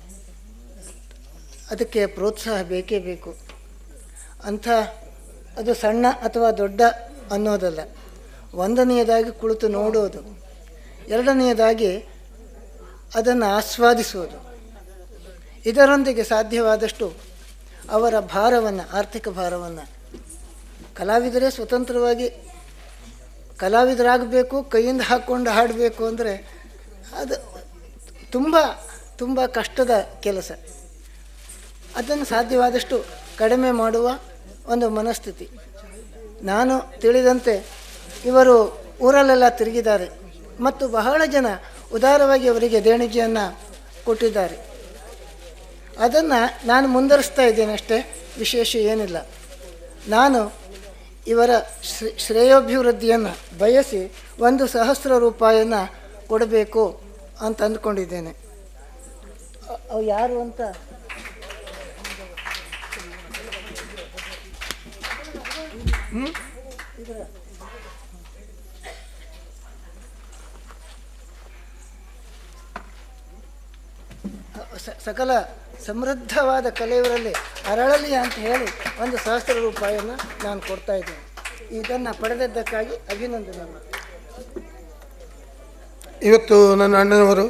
ಅದಕ್ಕೆ ಪ್ರೋತ್ಸಾಹ ಬೇಕೇ ಬೇಕು. ಅಂಥ ಅದು ಸಣ್ಣ ಅಥವಾ ದೊಡ್ಡ ಅನ್ನೋದಲ್ಲ. ಒಂದನೆಯದಾಗಿ ಕುಳಿತು ನೋಡೋದು, ಎರಡನೆಯದಾಗಿ ಅದನ್ನು ಆಸ್ವಾದಿಸುವುದು. ಇದರೊಂದಿಗೆ ಸಾಧ್ಯವಾದಷ್ಟು ಅವರ ಭಾರವನ್ನು, ಆರ್ಥಿಕ ಭಾರವನ್ನು, ಕಲಾವಿದರೇ ಸ್ವತಂತ್ರವಾಗಿ ಕಲಾವಿದರಾಗಬೇಕು, ಕೈಯಿಂದ ಹಾಕ್ಕೊಂಡು ಹಾಡಬೇಕು ಅಂದರೆ ಅದು ತುಂಬ ತುಂಬ ಕಷ್ಟದ ಕೆಲಸ. ಅದನ್ನು ಸಾಧ್ಯವಾದಷ್ಟು ಕಡಿಮೆ ಮಾಡುವ ಒಂದು ಮನಸ್ಥಿತಿ. ನಾನು ತಿಳಿದಂತೆ ಇವರು ಊರಲ್ಲೆಲ್ಲ ತಿರುಗಿದ್ದಾರೆ ಮತ್ತು ಬಹಳ ಜನ ಉದಾರವಾಗಿ ಅವರಿಗೆ ದೇಣಿಗೆಯನ್ನು ಕೊಟ್ಟಿದ್ದಾರೆ. ಅದನ್ನು ನಾನು ಮುಂದುವರಿಸ್ತಾ ಇದ್ದೇನೆ ಅಷ್ಟೇ, ವಿಶೇಷ ಏನಿಲ್ಲ. ನಾನು ಇವರ ಶ್ರೇಯೋಭಿವೃದ್ಧಿಯನ್ನು ಬಯಸಿ 1,000 ರೂಪಾಯಿಯನ್ನು ಕೊಡಬೇಕು ಅಂತ ಅಂದ್ಕೊಂಡಿದ್ದೇನೆ. ಅವು ಯಾರು ಅಂತ ಸಕಲ ಸಮೃದ್ಧವಾದ ಕಲೆಯವರಲ್ಲಿ ಅರಳಲಿ ಅಂತ ಹೇಳಿ 1,000 ರೂಪಾಯಿಯನ್ನು ನಾನು ಕೊಡ್ತಾ ಇದ್ದೇನೆ. ಇದನ್ನು ಪಡೆದದ್ದಕ್ಕಾಗಿ ಅಭಿನಂದನೆ. ಇವತ್ತು ನನ್ನ ಅಣ್ಣನವರು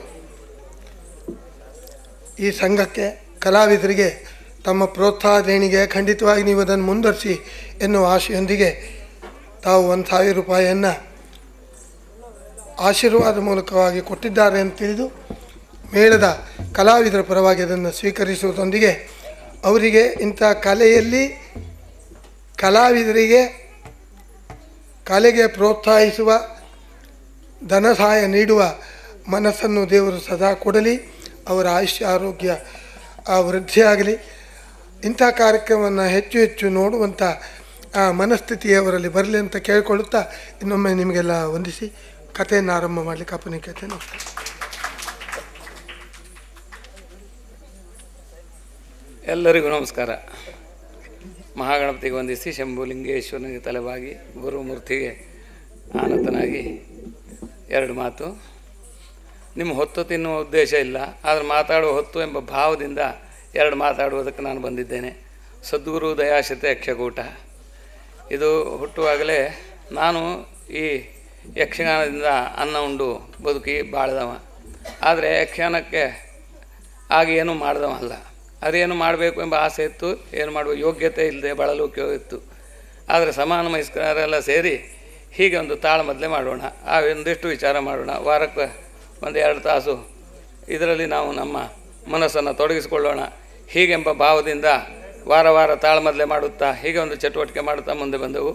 ಈ ಸಂಘಕ್ಕೆ ಕಲಾವಿದರಿಗೆ ತಮ್ಮ ಪ್ರೋತ್ಸಾಹ ದೇಣಿಗೆ ಖಂಡಿತವಾಗಿ ನೀವು ಅದನ್ನು ಮುಂದುವರಿಸಿ ಎನ್ನುವ ಆಶೆಯೊಂದಿಗೆ ತಾವು 1,000 ರೂಪಾಯಿಯನ್ನು ಆಶೀರ್ವಾದ ಮೂಲಕವಾಗಿ ಕೊಟ್ಟಿದ್ದಾರೆ ಅಂತ ತಿಳಿದು ಮೇಳದ ಕಲಾವಿದರ ಪರವಾಗಿ ಅದನ್ನು ಸ್ವೀಕರಿಸುವುದರೊಂದಿಗೆ ಅವರಿಗೆ ಇಂಥ ಕಲೆಯಲ್ಲಿ ಕಲಾವಿದರಿಗೆ ಕಲೆಗೆ ಪ್ರೋತ್ಸಾಹಿಸುವ ಧನ ಸಹಾಯ ನೀಡುವ ಮನಸ್ಸನ್ನು ದೇವರು ಸದಾ ಕೊಡಲಿ. ಅವರ ಆಯುಷ್ಯ ಆರೋಗ್ಯ ವೃದ್ಧಿಯಾಗಲಿ. ಇಂಥ ಕಾರ್ಯಕ್ರಮವನ್ನು ಹೆಚ್ಚು ಹೆಚ್ಚು ನೋಡುವಂಥ ಮನಸ್ಥಿತಿಯವರಲ್ಲಿ ಬರಲಿ ಅಂತ ಕೇಳಿಕೊಳ್ಳುತ್ತಾ ಇನ್ನೊಮ್ಮೆ ನಿಮಗೆಲ್ಲ ವಂದಿಸಿ ಕಥೆಯನ್ನು ಆರಂಭ ಮಾಡಲಿಕ್ಕೆ ಅಪ್ಪನ ಕಥೆ. ನಮಸ್ಕಾರ. ಎಲ್ಲರಿಗೂ ನಮಸ್ಕಾರ. ಮಹಾಗಣಪತಿಗೆ ವಂದಿಸಿ ಶಂಭುಲಿಂಗೇಶ್ವರನಿಗೆ ತಲೆಬಾಗಿ ಗುರುಮೂರ್ತಿಗೆ ಆನತನಾಗಿ 2 ಮಾತು. ನಿಮ್ಮ ಹೊತ್ತು ತಿನ್ನುವ ಉದ್ದೇಶ ಇಲ್ಲ, ಆದರೆ ಮಾತಾಡುವ ಹೊತ್ತು ಎಂಬ ಭಾವದಿಂದ 2 ಮಾತಾಡುವುದಕ್ಕೆ ನಾನು ಬಂದಿದ್ದೇನೆ. ಸದ್ಗುರು ದಯಾಶತೆ ಯಕ್ಷಕೂಟ ಇದು ಹುಟ್ಟುವಾಗಲೇ ನಾನು ಈ ಯಕ್ಷಗಾನದಿಂದ ಅನ್ನ ಉಂಡು ಬದುಕಿ ಬಾಳ್ದವ. ಆದರೆ ಯಕ್ಷಗಾನಕ್ಕೆ ಆಗ ಏನೂ ಮಾಡ್ದವ ಅಲ್ಲ. ಅದೇನು ಮಾಡಬೇಕು ಎಂಬ ಆಸೆ ಇತ್ತು, ಏನು ಮಾಡುವ ಯೋಗ್ಯತೆ ಇಲ್ಲದೆ ಬಳಲೋಕೆ ಇತ್ತು. ಆದರೆ ಸಮಾನ ಮನಸ್ಕರೆಲ್ಲ ಸೇರಿ ಹೀಗೆ ಒಂದು ತಾಳಮದ್ದಲೆ ಮಾಡೋಣ, ಒಂದಿಷ್ಟು ವಿಚಾರ ಮಾಡೋಣ, ವಾರಕ್ಕೆ 1-2 ತಾಸು ಇದರಲ್ಲಿ ನಾವು ನಮ್ಮ ಮನಸ್ಸನ್ನು ತೊಡಗಿಸಿಕೊಳ್ಳೋಣ ಹೀಗೆಂಬ ಭಾವದಿಂದ ವಾರ ವಾರ ತಾಳಮದ್ದಲೆ ಮಾಡುತ್ತಾ ಹೀಗೆ ಒಂದು ಚಟುವಟಿಕೆ ಮಾಡುತ್ತಾ ಮುಂದೆ ಬಂದೆವು.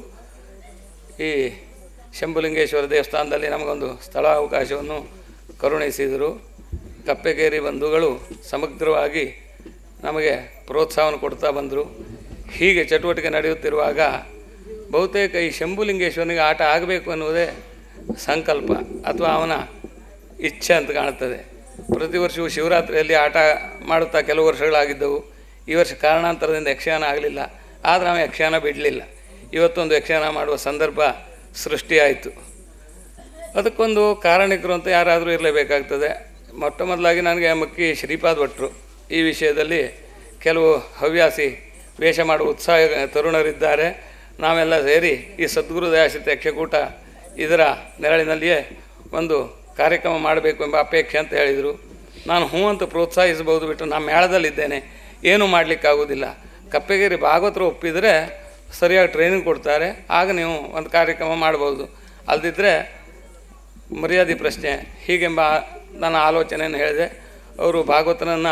ಈ ಶಂಭುಲಿಂಗೇಶ್ವರ ದೇವಸ್ಥಾನದಲ್ಲಿ ನಮಗೊಂದು ಸ್ಥಳಾವಕಾಶವನ್ನು ಕರುಣಿಸಿದರು. ಕಪ್ಪೆಗೇರಿ ಬಂಧುಗಳು ಸಮಗ್ರವಾಗಿ ನಮಗೆ ಪ್ರೋತ್ಸಾಹವನ್ನು ಕೊಡ್ತಾ ಬಂದರು. ಹೀಗೆ ಚಟುವಟಿಕೆ ನಡೆಯುತ್ತಿರುವಾಗ ಬಹುತೇಕ ಈ ಶಂಭುಲಿಂಗೇಶ್ವರನಿಗೆ ಆಟ ಆಗಬೇಕು ಅನ್ನುವುದೇ ಸಂಕಲ್ಪ ಅಥವಾ ಅವನ ಇಚ್ಛೆ ಅಂತ ಕಾಣುತ್ತದೆ. ಪ್ರತಿ ವರ್ಷವೂ ಶಿವರಾತ್ರಿಯಲ್ಲಿ ಆಟ ಮಾಡುತ್ತಾ ಕೆಲವು ವರ್ಷಗಳಾಗಿದ್ದವು. ಈ ವರ್ಷ ಕಾರಣಾಂತರದಿಂದ ಯಕ್ಷಗಾನ ಆಗಲಿಲ್ಲ, ಆದರೆ ನಾವು ಯಕ್ಷಗಾನ ಬಿಡಲಿಲ್ಲ. ಇವತ್ತೊಂದು ಯಕ್ಷಗಾನ ಮಾಡುವ ಸಂದರ್ಭ ಸೃಷ್ಟಿಯಾಯಿತು. ಅದಕ್ಕೊಂದು ಕಾರಣಿಕರು ಅಂತ ಯಾರಾದರೂ ಇರಲೇಬೇಕಾಗ್ತದೆ. ಮೊಟ್ಟ ಮೊದಲಾಗಿ ನನಗೆ ಮುಖ್ಯ ಶ್ರೀಪಾದ್ ಭಟ್ರು ಈ ವಿಷಯದಲ್ಲಿ ಕೆಲವು ಹವ್ಯಾಸಿ ವೇಷ ಮಾಡುವ ಉತ್ಸಾಹ ತರುಣರಿದ್ದಾರೆ. ನಾವೆಲ್ಲ ಸೇರಿ ಈ ಸದ್ಗುರು ದಯಾಶತೆ ಯಕ್ಷಕೂಟ ಇದರ ನೆರಳಿನಲ್ಲಿಯೇ ಒಂದು ಕಾರ್ಯಕ್ರಮ ಮಾಡಬೇಕು ಎಂಬ ಅಪೇಕ್ಷೆ ಅಂತ ಹೇಳಿದರು. ನಾನು ಹ್ಞೂ ಅಂತ ಪ್ರೋತ್ಸಾಹಿಸಬಹುದು ಬಿಟ್ಟು ನಾನು ಮೇಳದಲ್ಲಿದ್ದೇನೆ, ಏನೂ ಮಾಡಲಿಕ್ಕಾಗೋದಿಲ್ಲ. ಕಪ್ಪೆಗೇರಿ ಭಾಗವತರು ಒಪ್ಪಿದರೆ ಸರಿಯಾಗಿ ಟ್ರೈನಿಂಗ್ ಕೊಡ್ತಾರೆ, ಆಗ ನೀವು ಒಂದು ಕಾರ್ಯಕ್ರಮ ಮಾಡ್ಬೋದು. ಅಲ್ಲದಿದ್ದರೆ ಮರ್ಯಾದೆ ಪ್ರಶ್ನೆ ಹೀಗೆಂಬ ನನ್ನ ಆಲೋಚನೆಯನ್ನು ಹೇಳಿದೆ. ಅವರು ಭಾಗವತನನ್ನು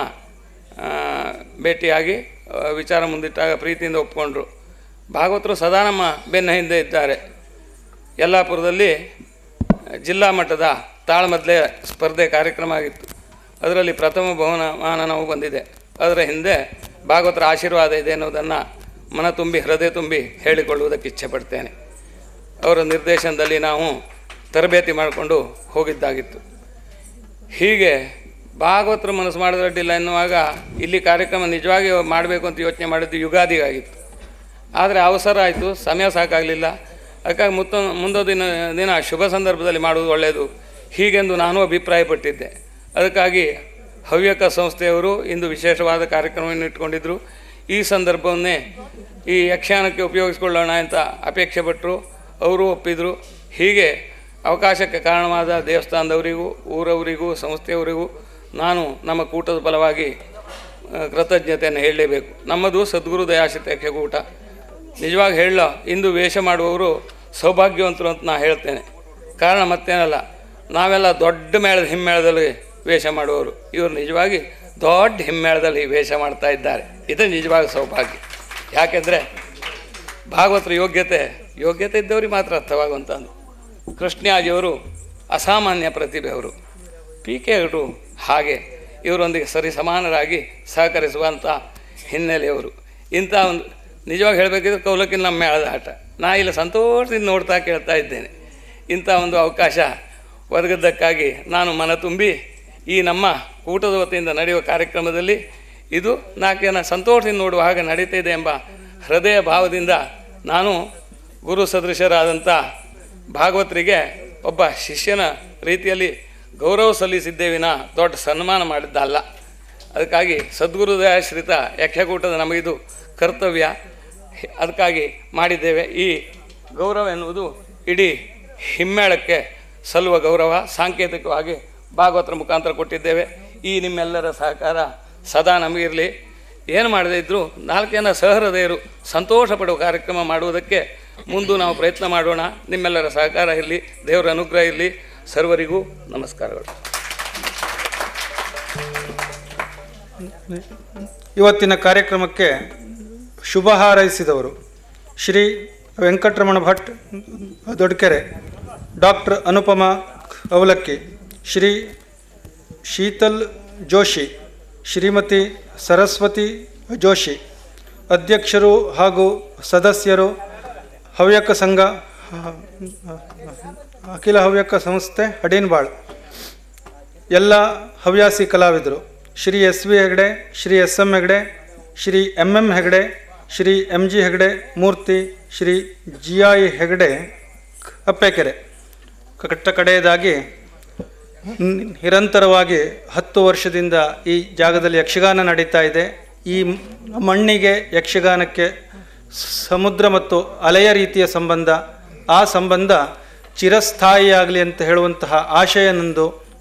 ಭೇಟಿಯಾಗಿ ವಿಚಾರ ಮುಂದಿಟ್ಟಾಗ ಪ್ರೀತಿಯಿಂದ ಒಪ್ಕೊಂಡ್ರು. ಭಾಗವತರು ಸದಾ ನಮ್ಮ ಬೆನ್ನ ಹಿಂದೆ ಇದ್ದಾರೆ. ಯಲ್ಲಾಪುರದಲ್ಲಿ ಜಿಲ್ಲಾ ಮಟ್ಟದ ತಾಳಮದ್ದಲೆ ಸ್ಪರ್ಧೆ ಕಾರ್ಯಕ್ರಮ ಆಗಿತ್ತು. ಅದರಲ್ಲಿ ಪ್ರಥಮ ಬಹುಮಾನವು ಬಂದಿದೆ. ಅದರ ಹಿಂದೆ ಭಾಗವತರ ಆಶೀರ್ವಾದ ಇದೆ ಅನ್ನೋದನ್ನು ಮನ ತುಂಬಿ ಹೃದಯ ತುಂಬಿ ಹೇಳಿಕೊಳ್ಳುವುದಕ್ಕೆ ಇಚ್ಛೆಪಡ್ತೇನೆ. ಅವರ ನಿರ್ದೇಶನದಲ್ಲಿ ನಾವು ತರಬೇತಿ ಮಾಡಿಕೊಂಡು ಹೋಗಿದ್ದಾಗಿತ್ತು. ಹೀಗೆ ಭಾಗವತರು ಮನಸ್ಸು ಮಾಡಿದ್ರಡ್ಡಿಲ್ಲ ಎನ್ನುವಾಗ ಇಲ್ಲಿ ಕಾರ್ಯಕ್ರಮ ನಿಜವಾಗಿ ಮಾಡಬೇಕು ಅಂತ ಯೋಚನೆ ಮಾಡಿದ್ದು ಯುಗಾದಿಗಾಗಿತ್ತು. ಆದರೆ ಅವಸರ ಆಯಿತು, ಸಮಯ ಸಾಕಾಗಲಿಲ್ಲ. ಅದಕ್ಕಾಗಿ ಮುಂದೊಂದು ದಿನ ಶುಭ ಸಂದರ್ಭದಲ್ಲಿ ಮಾಡುವುದು ಒಳ್ಳೆಯದು ಹೀಗೆಂದು ನಾನು ಅಭಿಪ್ರಾಯಪಟ್ಟಿದ್ದೆ. ಅದಕ್ಕಾಗಿ ಹವ್ಯಕ ಸಂಸ್ಥೆಯವರು ಇಂದು ವಿಶೇಷವಾದ ಕಾರ್ಯಕ್ರಮವನ್ನು ಇಟ್ಕೊಂಡಿದ್ದರು. ಈ ಸಂದರ್ಭವನ್ನೇ ಈ ಯಕ್ಷಗಾನಕ್ಕೆ ಉಪಯೋಗಿಸ್ಕೊಳ್ಳೋಣ ಅಂತ ಅಪೇಕ್ಷೆ ಪಟ್ಟರು. ಅವರು ಒಪ್ಪಿದರು. ಹೀಗೆ ಅವಕಾಶಕ್ಕೆ ಕಾರಣವಾದ ದೇವಸ್ಥಾನದವರಿಗೂ ಊರವರಿಗೂ ಸಂಸ್ಥೆಯವರಿಗೂ ನಾನು ನಮ್ಮ ಕೂಟದ ಫಲವಾಗಿ ಕೃತಜ್ಞತೆಯನ್ನು ಹೇಳಲೇಬೇಕು. ನಮ್ಮದು ಸದ್ಗುರು ದಯಾಶತೆ ಯಕ್ಷಕೂಟ. ನಿಜವಾಗಿ ಹೇಳಲ್ಲ, ಇಂದು ವೇಷ ಮಾಡುವವರು ಸೌಭಾಗ್ಯವಂತರು ಅಂತ ನಾನು ಹೇಳ್ತೇನೆ. ಕಾರಣ ಮತ್ತೇನಲ್ಲ, ನಾವೆಲ್ಲ ದೊಡ್ಡ ಮೇಳದ ಹಿಮ್ಮೇಳದಲ್ಲಿ ವೇಷ ಮಾಡುವವರು. ಇವರು ನಿಜವಾಗಿ ದೊಡ್ಡ ಹಿಮ್ಮೇಳದಲ್ಲಿ ವೇಷ ಮಾಡ್ತಾ ಇದ್ದಾರೆ. ಇದು ನಿಜವಾಗಿ ಸೌಭಾಗ್ಯ. ಯಾಕೆಂದರೆ ಭಾಗವತರ ಯೋಗ್ಯತೆ ಇದ್ದವ್ರಿಗೆ ಮಾತ್ರ ಅರ್ಥವಾಗುವಂಥದ್ದು. ಕೃಷ್ಣಾಜಿಯವರು ಅಸಾಮಾನ್ಯ ಪ್ರತಿಭೆ ಅವರು. ಪಿ ಕೆ ಅವರು ಹಾಗೆ ಇವರೊಂದಿಗೆ ಸರಿ ಸಮಾನರಾಗಿ ಸಹಕರಿಸುವಂಥ ಹಿನ್ನೆಲೆಯವರು. ಇಂಥ ಒಂದು ನಿಜವಾಗಿ ಹೇಳಬೇಕಿದ್ರೆ ಕೌಲಕ್ಕಿನ ನಮ್ಮ ಮೇಳದ ಆಟ. ನಾ ಇಲ್ಲಿ ಸಂತೋಷದಿಂದ ನೋಡ್ತಾ ಕೇಳ್ತಾ ಇದ್ದೇನೆ. ಇಂಥ ಒಂದು ಅವಕಾಶ ಒದಗಿದ್ದಕ್ಕಾಗಿ ನಾನು ಮನ ತುಂಬಿ ಈ ನಮ್ಮ ಕೂಟದ ವತಿಯಿಂದ ನಡೆಯುವ ಕಾರ್ಯಕ್ರಮದಲ್ಲಿ ಇದು ನಾಲ್ಕೇನ ಸಂತೋಷದಿಂದ ನೋಡುವ ಹಾಗೆ ನಡೀತಿದೆ ಎಂಬ ಹೃದಯ ಭಾವದಿಂದ ನಾನು ಗುರು ಸದೃಶರಾದಂಥ ಭಾಗವತರಿಗೆ ಒಬ್ಬ ಶಿಷ್ಯನ ರೀತಿಯಲ್ಲಿ ಗೌರವ ಸಲ್ಲಿಸಿದ್ದೇವಿನ ದೊಡ್ಡ ಸನ್ಮಾನ ಮಾಡಿದ್ದಲ್ಲ. ಅದಕ್ಕಾಗಿ ಸದ್ಗುರುದಯಾಶ್ರಿತ ಯಕ್ಷಕೂಟದ ನಮಗಿದು ಕರ್ತವ್ಯ. ಅದಕ್ಕಾಗಿ ಮಾಡಿದ್ದೇವೆ. ಈ ಗೌರವ ಎನ್ನುವುದು ಇಡೀ ಹಿಮ್ಮೇಳಕ್ಕೆ ಸಲ್ಲುವ ಗೌರವ. ಸಾಂಕೇತಿಕವಾಗಿ ಭಾಗವತರ ಮುಖಾಂತರ ಕೊಟ್ಟಿದ್ದೇವೆ. ಈ ನಿಮ್ಮೆಲ್ಲರ ಸಹಕಾರ ಸದಾ ನಮಗಿರಲಿ. ಏನು ಮಾಡದೇ ಇದ್ದರೂ ನಾಲ್ಕೇನ ಸಹೃದಯರು ಸಂತೋಷ ಪಡುವ ಕಾರ್ಯಕ್ರಮ ಮಾಡುವುದಕ್ಕೆ ಮುಂದೆ ನಾವು ಪ್ರಯತ್ನ ಮಾಡೋಣ. ನಿಮ್ಮೆಲ್ಲರ ಸಹಕಾರ ಇರಲಿ, ದೇವರ ಅನುಗ್ರಹ ಇರಲಿ. ಸರ್ವರಿಗೂ ನಮಸ್ಕಾರಗಳು. ಇವತ್ತಿನ ಕಾರ್ಯಕ್ರಮಕ್ಕೆ ಶುಭ ಹಾರೈಸಿದವರು ಶ್ರೀ ವೆಂಕಟರಮಣ ಭಟ್ ದೊಡ್ಕೆರೆ, ಡಾಕ್ಟರ್ ಅನುಪಮ ಅವಲಕ್ಕಿ, ಶ್ರೀ ಶೀತಲ್ ಜೋಶಿ, ಶ್ರೀಮತಿ ಸರಸ್ವತಿ ಜೋಶಿ, ಅಧ್ಯಕ್ಷರು ಹಾಗೂ ಸದಸ್ಯರು, ಹವ್ಯಕ ಸಂಘ, ಅಖಿಲ ಹವ್ಯಕ ಸಂಸ್ಥೆ ಅಡೀನ್ಬಾಳ್, ಎಲ್ಲ ಹವ್ಯಾಸಿ ಕಲಾವಿದರು, Shri S V Hegde, Shri S M Hegde, Shri M M Hegde, Shri M G Hegde Murthy, Shri G I Hegde Appekere. ಕಡೆಯದಾಗಿ ನಿರಂತರವಾಗಿ 10 ವರ್ಷದಿಂದ ಈ ಜಾಗದಲ್ಲಿ ಯಕ್ಷಗಾನ ನಡೀತಾ ಇದೆ. ಈ ಮಣ್ಣಿಗೆ ಯಕ್ಷಗಾನಕ್ಕೆ ಸಮುದ್ರ ಮತ್ತು ಅಲೆಯ ರೀತಿಯ ಸಂಬಂಧ. ಆ ಸಂಬಂಧ ಚಿರಸ್ಥಾಯಿಯಾಗಲಿ ಅಂತ ಹೇಳುವಂತಹ ಆಶಯ ನಂದು.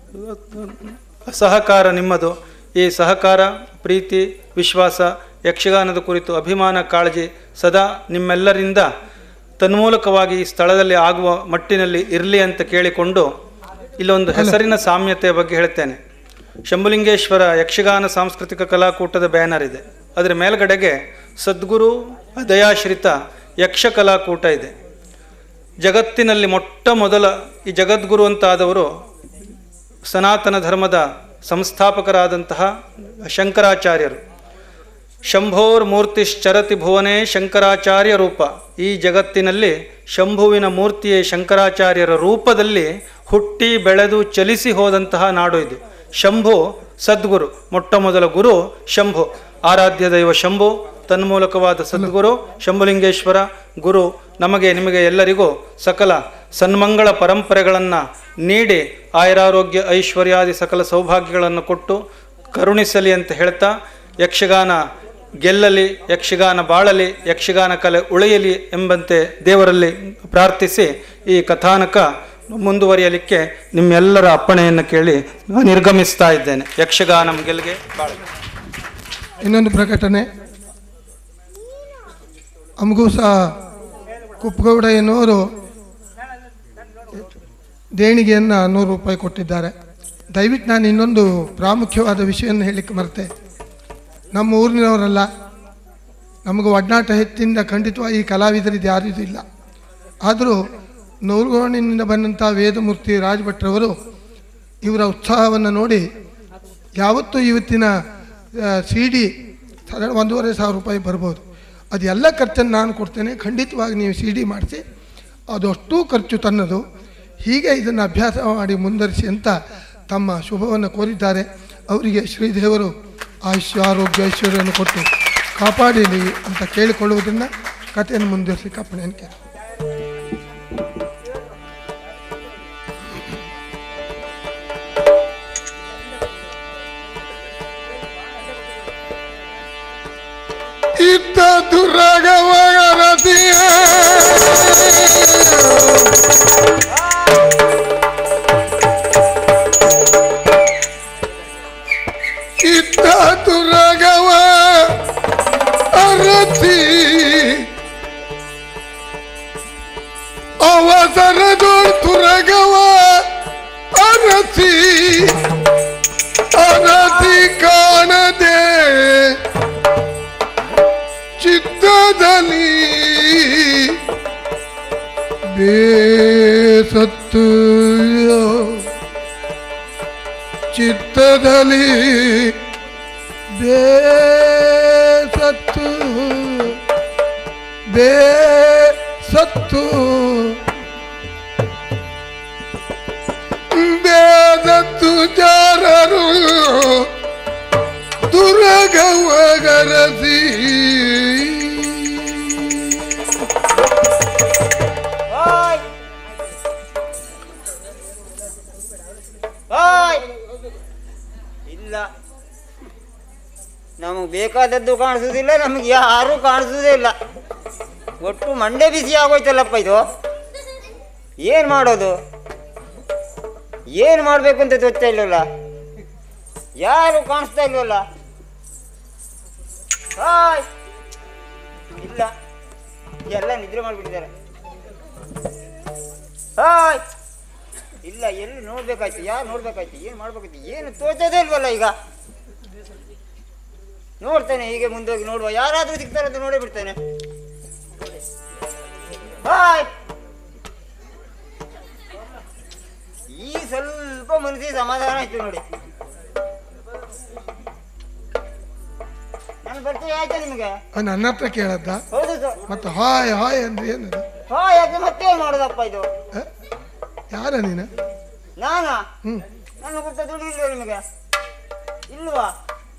ಸಹಕಾರ ನಿಮ್ಮದು. ಈ ಸಹಕಾರ, ಪ್ರೀತಿ, ವಿಶ್ವಾಸ, ಯಕ್ಷಗಾನದ ಕುರಿತು ಅಭಿಮಾನ, ಕಾಳಜಿ ಸದಾ ನಿಮ್ಮೆಲ್ಲರಿಂದ ತನ್ಮೂಲಕವಾಗಿ ಈ ಸ್ಥಳದಲ್ಲಿ ಆಗುವ ಮಟ್ಟಿನಲ್ಲಿ ಇರಲಿ ಅಂತ ಕೇಳಿಕೊಂಡು ಇಲ್ಲೊಂದು ಹೆಸರಿನ ಸಾಮ್ಯತೆಯ ಬಗ್ಗೆ ಹೇಳ್ತೇನೆ. ಶಂಭುಲಿಂಗೇಶ್ವರ ಯಕ್ಷಗಾನ ಸಾಂಸ್ಕೃತಿಕ ಕಲಾಕೂಟದ ಬ್ಯಾನರ್ ಇದೆ. ಅದರ ಮೇಲ್ಗಡೆಗೆ ಸದ್ಗುರು ದಯಾಶ್ರಿತ ಯಕ್ಷ ಕಲಾಕೂಟ ಇದೆ. ಜಗತ್ತಿನಲ್ಲಿ ಮೊಟ್ಟ ಮೊದಲ ಈ ಜಗದ್ಗುರು ಅಂತಾದವರು ಸನಾತನ ಧರ್ಮದ ಸಂಸ್ಥಾಪಕರಾದಂತಹ ಶಂಕರಾಚಾರ್ಯರು. ಶಂಭೋರ್ ಮೂರ್ತಿಶ್ಚರತಿ ಭುವನೇ ಶಂಕರಾಚಾರ್ಯ ರೂಪ. ಈ ಜಗತ್ತಿನಲ್ಲಿ ಶಂಭುವಿನ ಮೂರ್ತಿಯೇ ಶಂಕರಾಚಾರ್ಯರ ರೂಪದಲ್ಲಿ ಹುಟ್ಟಿ ಬೆಳೆದು ಚಲಿಸಿ ಹೋದಂತಹ ನಾಡು ಇದು. ಶಂಭು ಸದ್ಗುರು, ಮೊಟ್ಟ ಮೊದಲ ಗುರು ಶಂಭು, ಆರಾಧ್ಯ ದೈವ ಶಂಭು, ತನ್ಮೂಲಕವಾದ ಸದ್ಗುರು ಶಂಭುಲಿಂಗೇಶ್ವರ ಗುರು ನಮಗೆ ನಿಮಗೆ ಎಲ್ಲರಿಗೂ ಸಕಲ ಸನ್ಮಂಗಳ ಪರಂಪರೆಗಳನ್ನು ನೀಡಿ ಆಯುರಾರೋಗ್ಯ ಐಶ್ವರ್ಯಾದಿ ಸಕಲ ಸೌಭಾಗ್ಯಗಳನ್ನು ಕೊಟ್ಟು ಕರುಣಿಸಲಿ ಅಂತ ಹೇಳ್ತಾ, ಯಕ್ಷಗಾನ ಗೆಲ್ಲಲಿ, ಯಕ್ಷಗಾನ ಬಾಳಲಿ, ಯಕ್ಷಗಾನ ಕಲೆ ಉಳಿಯಲಿ ಎಂಬಂತೆ ದೇವರಲ್ಲಿ ಪ್ರಾರ್ಥಿಸಿ ಈ ಕಥಾನಕ ಮುಂದುವರಿಯಲಿಕ್ಕೆ ನಿಮ್ಮೆಲ್ಲರ ಅಪ್ಪಣೆಯನ್ನು ಕೇಳಿ ನಿರ್ಗಮಿಸ್ತಾ ಇದ್ದೇನೆ. ಯಕ್ಷಗಾನಂ ಗೆಲ್ಗೆ ಬಾಳಲಿ. ಇನ್ನೊಂದು ಪ್ರಕಟಣೆ. ನಮಗೂ ಸಹ ಕುಪ್ಪಗೌಡ ಎನ್ನುವರು ದೇಣಿಗೆಯನ್ನು 100 ರೂಪಾಯಿ ಕೊಟ್ಟಿದ್ದಾರೆ. ದಯವಿಟ್ಟು ನಾನು ಇನ್ನೊಂದು ಪ್ರಾಮುಖ್ಯವಾದ ವಿಷಯವನ್ನು ಹೇಳಲಿಕ್ಕೆ ಮರೆತೆ. ನಮ್ಮ ಊರಿನವರಲ್ಲ, ನಮಗೆ ಒಡನಾಟ ಹೆಚ್ಚಿಂದ ಖಂಡಿತವಾಗಿ ಈ ಕಲಾವಿದರಿದ್ದು ಯಾರೂ ಇಲ್ಲ. ಆದರೂ ನೂರುಗೋಣಿನಿಂದ ಬಂದಂಥ ವೇದಮೂರ್ತಿ ರಾಜಭಟ್ರವರು ಇವರ ಉತ್ಸಾಹವನ್ನು ನೋಡಿ ಯಾವತ್ತೂ ಇವತ್ತಿನ CD ಸಾಧಾರಣ 1,500 ರೂಪಾಯಿ ಬರ್ಬೋದು. ಅದೆಲ್ಲ ಖರ್ಚನ್ನು ನಾನು ಕೊಡ್ತೇನೆ, ಖಂಡಿತವಾಗಿ ನೀವು CD ಮಾಡಿಸಿ, ಅದಷ್ಟು ಖರ್ಚು ತನ್ನದು. ಹೀಗೆ ಇದನ್ನು ಅಭ್ಯಾಸ ಮಾಡಿ ಮುಂದುವರಿಸಿ ಅಂತ ತಮ್ಮ ಶುಭವನ್ನು ಕೋರಿದ್ದಾರೆ. ಅವರಿಗೆ ಶ್ರೀದೇವರು ಆಯುಷ್ಯ ಆರೋಗ್ಯ ಐಶ್ವರ್ಯವನ್ನು ಕೊಟ್ಟು ಕಾಪಾಡಲಿ ಅಂತ ಕೇಳಿಕೊಳ್ಳುವುದರಿಂದ ಕಥೆಯನ್ನು ಮುಂದುವರಿಸಲಿಕ್ಕೆ ಅಪ್ಪಣೆಯನ್ನು ಕೇಳಿ. ಇದ್ದ ದುರಾಗವಾಗರತಿಯ ಇದ್ದ ದುರಾಗವ ಅರತಿ ಅವಸರದು ದುರಾಗವ ಅರತಿ ಅರತಿ ಕಾಣದೆ ಚಿತ್ತ ಚಿತ್ತದಲ್ಲಿ ಬೇಸತ್ತು ಚಿತ್ತದಲ್ಲಿ ಬೇಸತ್ತು ಬೇಸತ್ತು ಬೇಸತ್ತು ಜಾರರು ದುರಗವಗರಸಿ ಇಲ್ಲ, ನಮಗೆ ಬೇಕಾದದ್ದು ಕಾಣಿಸುವುದಿಲ್ಲ, ನಮಗೆ ಯಾರು ಕಾಣಿಸುವುದೇ ಇಲ್ಲ. ಒಟ್ಟು ಮಂಡೆ ಬಿಸಿ ಆಗೋಯ್ತಲ್ಲಪ್ಪ ಇದು. ಏನು ಮಾಡೋದು, ಏನು ಮಾಡಬೇಕು ಅಂತ ಗೊತ್ತಾ ಇಲ್ವಲ್ಲ, ಯಾರು ಕಾಣಿಸ್ತಾ ಇಲ್ವಲ್ಲ. ಹಾಯ್ ಇಲ್ಲ, ಎಲ್ಲ ನಿದ್ರೆ ಮಾಡಿಬಿಟ್ಟಿದ್ದಾರೆ. ಹಾಯ್ ಇಲ್ಲ, ಎಲ್ಲಿ ನೋಡ್ಬೇಕಾಯ್ತು, ಯಾರು ನೋಡ್ಬೇಕಾಯ್ತು, ಏನು ಮಾಡ್ಬೇಕಾಯ್ತು, ಏನು ತೋಚೋದೇ ಇಲ್ವಲ್ಲ. ಈಗ ನೋಡ್ತೇನೆ, ಹೀಗೆ ಮುಂದೋಗಿ ನೋಡುವ, ಯಾರಾದ್ರೂ ಸಿಗ್ತಾರೆ ಅಂತ ನೋಡೇ ಬಿಡ್ತೇನೆ. ಹಾಯ್ ಈ ಸ್ವಲ್ಪ ಮನಸ್ಸಿಗೆ ಸಮಾಧಾನ ಆಯ್ತು ನೋಡಿ. ನಾನು ಬರ್ತೀವಿ, ಆಯ್ತಾ ನಿಮಗೆ? ನನ್ನ ಹತ್ರ ಕೇಳದ್ದ? ಹೌದು ಸರ್. ಮತ್ತೆ ಹಾಯ್ ಹಾಯ್ ಅಂದ್ರೆ ಏನದು? ಹಾಯ್ ಅದು ಮತ್ತೇನು ಮಾಡೋದಪ್ಪ ಇದು? ಯಾರ ನೀನು? ನಾನಾ? ನನ್ನ ಗೊತ್ತ ದುಡಿಲ್ವ ನಿಮಗೆ? ಇಲ್ವಾ?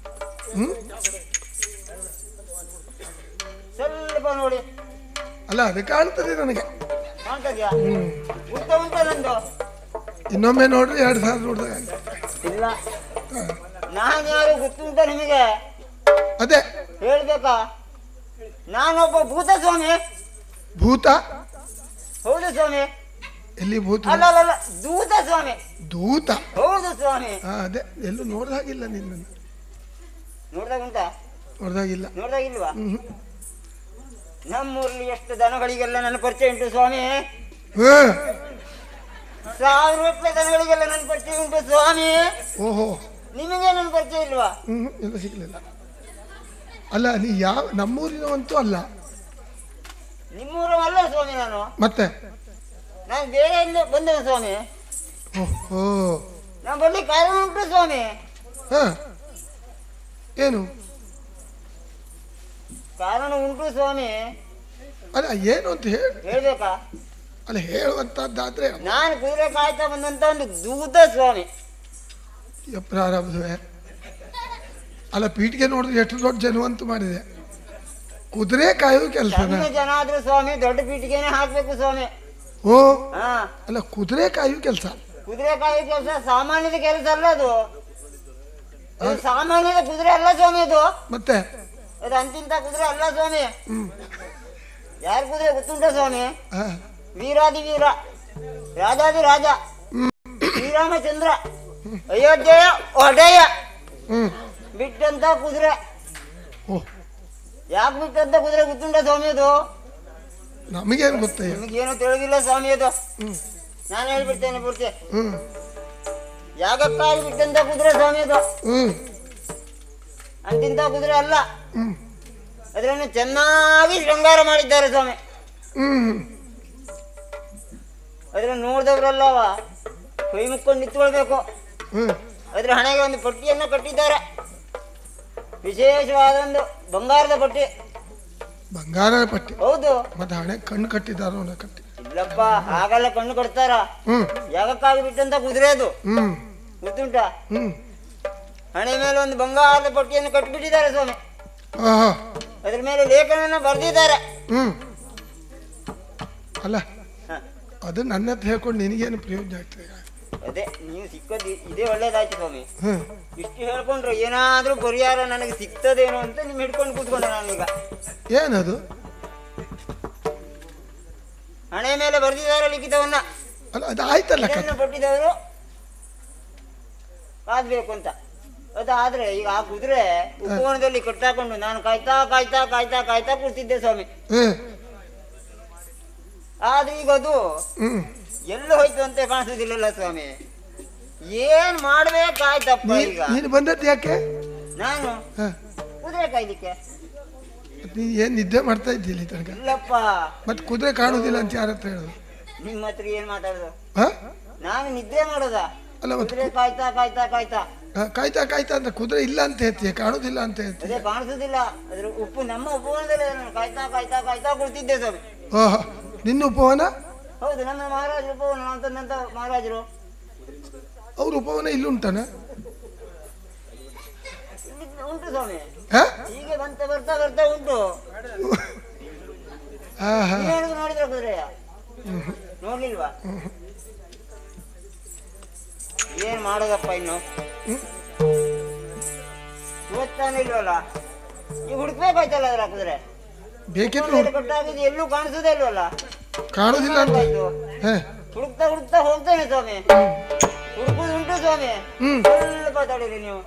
ಸ್ವಲ್ಪ ನೋಡಿ. ಅಲ್ಲ, ಅದು ಕಾಣ್ತದೆ ನನಗೆ. ಕಾಣ್ತದ್ಯಾ? ಉಂಟ ಉಂಟ ನಂದು. ಇನ್ನೊಮ್ಮೆ ನೋಡ್ರಿ 2 ಸಾಲ ನೋಡ್ದಾಗ ಇಲ್ಲ, ನಾನು ಯಾರು ಗೊತ್ತುಂಟ ನಿಮಗೆ? ಅದೇ ಹೇಳ್ಬೇಕಾ? ನಾನೊಬ್ಬ ಭೂತ ಸ್ವಾಮಿ. ಭೂತ? ಹೌದು ಸ್ವಾಮಿ. ಎಲ್ಲಿ ಭೂತ? ಅಲ್ಲ ಅಲ್ಲ ಅಲ್ಲ, ದೂತ ಸ್ವಾಮಿ. ದೂತ? ಹೌದು ಸ್ವಾಮಿ. ಅದೇ, ಎಲ್ಲೂ ನೋಡ್ದಾಗಿಲ್ಲ ನಿನ್ನನ್ನು. ನೋಡ್ದಾಗ ಉಂಟಾ? ನೋಡ್ದಾಗಿಲ್ಲ. ನೋಡ್ದಾಗಿಲ್ವಾ? ನಮ್ಮೂರಲ್ಲಿ ಎಷ್ಟು ದನಗಳಿಗೆಲ್ಲ ನನ್ನ ಪರಿಚಯ ಉಂಟು ಸ್ವಾಮಿ. 1000 ರೂಪಾಯಿ ದನಗಳಿಗೆಲ್ಲ ನನ್ನ ಪರಿಚಯ ಉಂಟು ಸ್ವಾಮಿ. ಓಹೋ, ನಿಮಗೆ ನನ್ನ ಪರಿಚಯ ಇಲ್ವಾ? ಎಲ್ಲ ಸಿಗ್ಲಿಲ್ಲ. ಅಲ್ಲ, ನೀ ಯಾವ ನಮ್ಮೂರಿನವಂತೂ ಅಲ್ಲ. ನಿಮ್ಮೂರು ಅಲ್ಲ ಸ್ವಾಮಿ ನಾನು. ಮತ್ತೆ ನಾನು ಬೇರೆಯಿಂದ ಬಂದವ ಸ್ವಾಮಿ. ಓಹೋ, ನಾನು ಬರ್ಲಿ ಕಾರಣ ಉಂಟು ಸ್ವಾಮಿ. ಏನು ಕಾರಣ ಉಂಟು ಸ್ವಾಮಿ. ಅಲ್ಲ, ಏನು ಅಂತ ಹೇಳ್ಬೇಕಾ? ಅಲ್ಲ, ಹೇಳುವಂತದ್ದಾದ್ರೆ ನಾನು ಕುದುರೆ ಕಾಯ್ತಾ ಬಂದಂತ ಒಂದು ದೂತ ಸ್ವಾಮಿ. ಪ್ರಾರಂಭವೇ. ಅಲ್ಲ, ಪೀಠಿಗೆ ನೋಡಿದ್ರೆ ಎಷ್ಟು ದೊಡ್ಡ ಜನವಂತೂ ಮಾಡಿದೆ. ಕುದುರೆ ಕಾಯುವ ಕೆಲಸ. ಜನ ಆದ್ರೂ ಸ್ವಾಮಿ ದೊಡ್ಡ ಪೀಠಿಗೆನೆ ಹಾಕ್ಬೇಕು ಸ್ವಾಮಿ. ಓ, ಹಾ, ಅಲ್ಲ, ಕುದುರೆ ಕಾಯುವ ಕೆಲಸ. ಕುದುರೆ ಕಾಯುವ ಕೆಲಸ ಸಾಮಾನ್ಯದ ಕೆಲಸ ಅಲ್ಲ ಅದು. ಸಾಮಾನ್ಯದ ಕುದುರೆ ಅಲ್ಲ ಸ್ವಾಮಿ ಅದು. ಮತ್ತೆ ಅದು ಅಂತಿಂತ ಕುದುರೆ ಅಲ್ಲ ಸ್ವಾಮಿ. ಯಾರ ಕುದುರೆ ಗೊತ್ತುಂಟ ಸ್ವಾಮಿ? ವೀರಾದಿ ವೀರ, ರಾಜಾದಿ ರಾಜ, ಶ್ರೀರಾಮಚಂದ್ರ ಅಯೋಧ್ಯೆಯ ಒಡೆಯ ಬಿಟ್ಟಂತ ಕುದುರೆ. ಯಾಕೆ ಬಿಟ್ಟಂತ ಕುದುರೆ ಗೊತ್ತುಂಟ ಸ್ವಾಮಿ ಅದು? ನಮಗೇನು ಗೊತ್ತ? ನಿಮಗೇನು ತಿಳಿದಿಲ್ಲ ಸ್ವಾಮಿ ಅದು. ನಾನು ಹೇಳ್ಬಿಡ್ತೇನೆ ಪೂರ್ತಿ. ಯಾಗಕ್ಕಾಗಿ ಬಿಟ್ಟಂತ ಕುದುರೆ ಸ್ವಾಮಿ ಅದು. ಅಂತಿಂತ ಕುದುರೆ ಅಲ್ಲ. ಅದನ್ನು ಚೆನ್ನಾಗಿ ಶೃಂಗಾರ ಮಾಡಿದ್ದಾರೆ ಸ್ವಾಮಿ. ಅದನ್ನು ನೋಡಿದವರಲ್ಲವ ಕೈ ಮುಕ್ಕೊಂಡು ನಿಂತ್ಕೊಳ್ಬೇಕು. ಅದ್ರ ಹಣೆಗೆ ಒಂದು ಪಟ್ಟಿಯನ್ನು ಕಟ್ಟಿದ್ದಾರೆ, ವಿಶೇಷವಾದ ಒಂದು ಬಂಗಾರದ ಪಟ್ಟಿ. ಬಂಗಾರದ ಪಟ್ಟಿ? ಹೌದು. ಮತ್ತೆ ಹಣೆ ಕಣ್ಣು ಕಟ್ಟಿದಾರ? ಕಟ್ಟಿ ಇಲ್ಲಪ್ಪ, ಹಾಗೆಲ್ಲ ಕಣ್ಣು ಕಟ್ತಾರ. ಯಾಗಕ್ಕಾಗಿ ಬಿಟ್ಟಂತ ಕುದುರೆ ಅದು, ಗೊತ್ತುಂಟ? ಹಣೆ ಮೇಲೆ ಒಂದು ಬಂಗಾರದ ಪಟ್ಟಿಯನ್ನು ಕಟ್ಟಿಬಿಟ್ಟಿದ್ದಾರೆ ಸ್ವಾಮಿ. ಅದ್ರ ಮೇಲೆ ಲೇಖನವನ್ನು ಬರೆದಿದ್ದಾರೆ. ಅಲ್ಲ, ಅದು ನನ್ನ ಹತ್ರ ಹೇಳ್ಕೊಂಡು ನಿನಗೇನು ಪ್ರಯೋಜನ ಆಗ್ತದೆ? ಅದೇ ನೀವು ಸಿಕ್ಕದ್ದು ಇದೇ ಒಳ್ಳೇದಾಯ್ತು ಸ್ವಾಮಿ. ಇಷ್ಟು ಹೇಳ್ಕೊಂಡ್ರೆ ಏನಾದ್ರೂ ಪರಿಹಾರ ನನಗೆ ಸಿಗ್ತದೇನೋ ಅಂತ ನಿಮ್ ಹಿಡ್ಕೊಂಡು ಕೂತ್ಕೊಂಡೆ ನಾನೀಗ. ಏನದು? ಹಣೆ ಮೇಲೆ ಬರೆದಿದ್ದಾರೆ ಲಿಖಿತವನ್ನ. ಅಲ್ಲ, ಅದು ಆಯ್ತಲ್ಲ, ಕೊಟ್ಟಿದ್ದವರು ಕಾದ್ಬೇಕು ಅಂತ. ಅದಾದ್ರೆ ಈಗ ಆ ಕುದುರೆ ಉಪವನದಲ್ಲಿ ಕಟ್ಟಾಕೊಂಡು ನಾನು ಕಾಯ್ತಾ ಕಾಯ್ತಾ ಕಾಯ್ತಾ ಕಾಯ್ತಾ ಕೂರ್ತಿದ್ದೆ ಸ್ವಾಮಿ. ಆದ್ರೆ ಈಗ ಅದು ಎಲ್ಲ ಹೋಯ್ತು ಅಂತ ಕಾಣಿಸೋದಿಲ್ಲಲ್ಲ ಸ್ವಾಮಿ. ಏನ್ ಮಾಡ್ಬೇಕಾಯ್ತಪ್ಪ ಈಗ? ನೀನು ಬಂದದ್ದು ಯಾಕೆ? ನಾನು ಕುದುರೆ ಕಾಯ್ಲಿಕ್ಕೆ. ನೀನು ಏನು ನಿದ್ದೆ ಮಾಡ್ತಾ ಇದ್ದಿಲ್ಲ ಈ ತನಕ? ಇಲ್ಲಪ್ಪ. ಮತ್ತೆ ಕುದುರೆ ಕಾಣುವುದಿಲ್ಲ ಅಂತ ಯಾರ ಹತ್ರ ಹೇಳೋದು? ನಿಮ್ಮ ಹತ್ರ ಏನ್ ಮಾತಾಡುದು? ಹಾ, ನಾನು ನಿದ್ದೆ ಮಾಡೋದಾ? ಅಲ್ಲ ಮತ್ತೆ ಕುದುರೆ ಕಾಯ್ತಾ ಕಾಯ್ತಾ ಕಾಯ್ತಾ ಕಾಯ್ತಾ ಕಾಯ್ತಾ ಅಂತ ಕುದುರೆ ಇಲ್ಲ ಅಂತ ಹೇಳ್ತೀಯ, ಕಾಣುದಿಲ್ಲ ಅಂತ ಹೇಳ್ತೀಯ. ಅದೇ ಕಾಣಿಸುದಿಲ್ಲ. ಅದ್ರ ಉಪ್ಪು ನಮ್ಮ ಉಪವನದಲ್ಲಿ ಕಾಯ್ತಾ ಕಾಯ್ತಾ ಕಾಯ್ತಾ ಕೊಡ್ತಿದ್ದೆ ಸ್ವಾಮಿ. ಓಹೋ, ನಿನ್ನ ಉಪವನ? ಹೌದು, ನಮ್ಮ ಮಹಾರಾಜರು ಉಪವನ ಅಂತಂದಂತ ಮಹಾರಾಜರು. ಅವ್ರ ಉಪವನ ಇಲ್ಲುಂಟಾನ? ಉಂಟು ಸ್ವಾಮಿ, ಹಾ, ಹೀಗೆ ಬಂತ ಬರ್ತಾ ಬರ್ತಾ ಉಂಟು. ನೋಡಿದ್ರ ಕುದುರೆಯ? ನೋಡ್ಲಿಲ್ವಾ? ಏನ್ ಮಾಡೋದಪ್ಪ ಇನ್ನು? ಇವತ್ತಾನೆ ಇಲ್ವಲ್ಲ, ಈಗ ಹುಡುಕ್ಬೇಕಾಯ್ತಲ್ಲ ಅದ್ರ ಕುದುರೆ. ಬೇಕಿದ್ರು ಕಟ್ಟಾಗಿದ್ದು ಎಲ್ಲೂ ಕಾಣಿಸೋದೇ ಇಲ್ವಲ್ಲ. ಕಾಣುದಿಲ್ಲ ಅಂತ ಹುಡುಕ್ತಾ ಹುಡುಕ್ತಾ ಹೋಗ್ತೇನೆ ಸ್ವಾಮಿ. ಹುಡುಕುದು ಉಂಟು ಸ್ವಾಮಿ. ಸ್ವಲ್ಪ ತಡೀರಿ ನೀವು.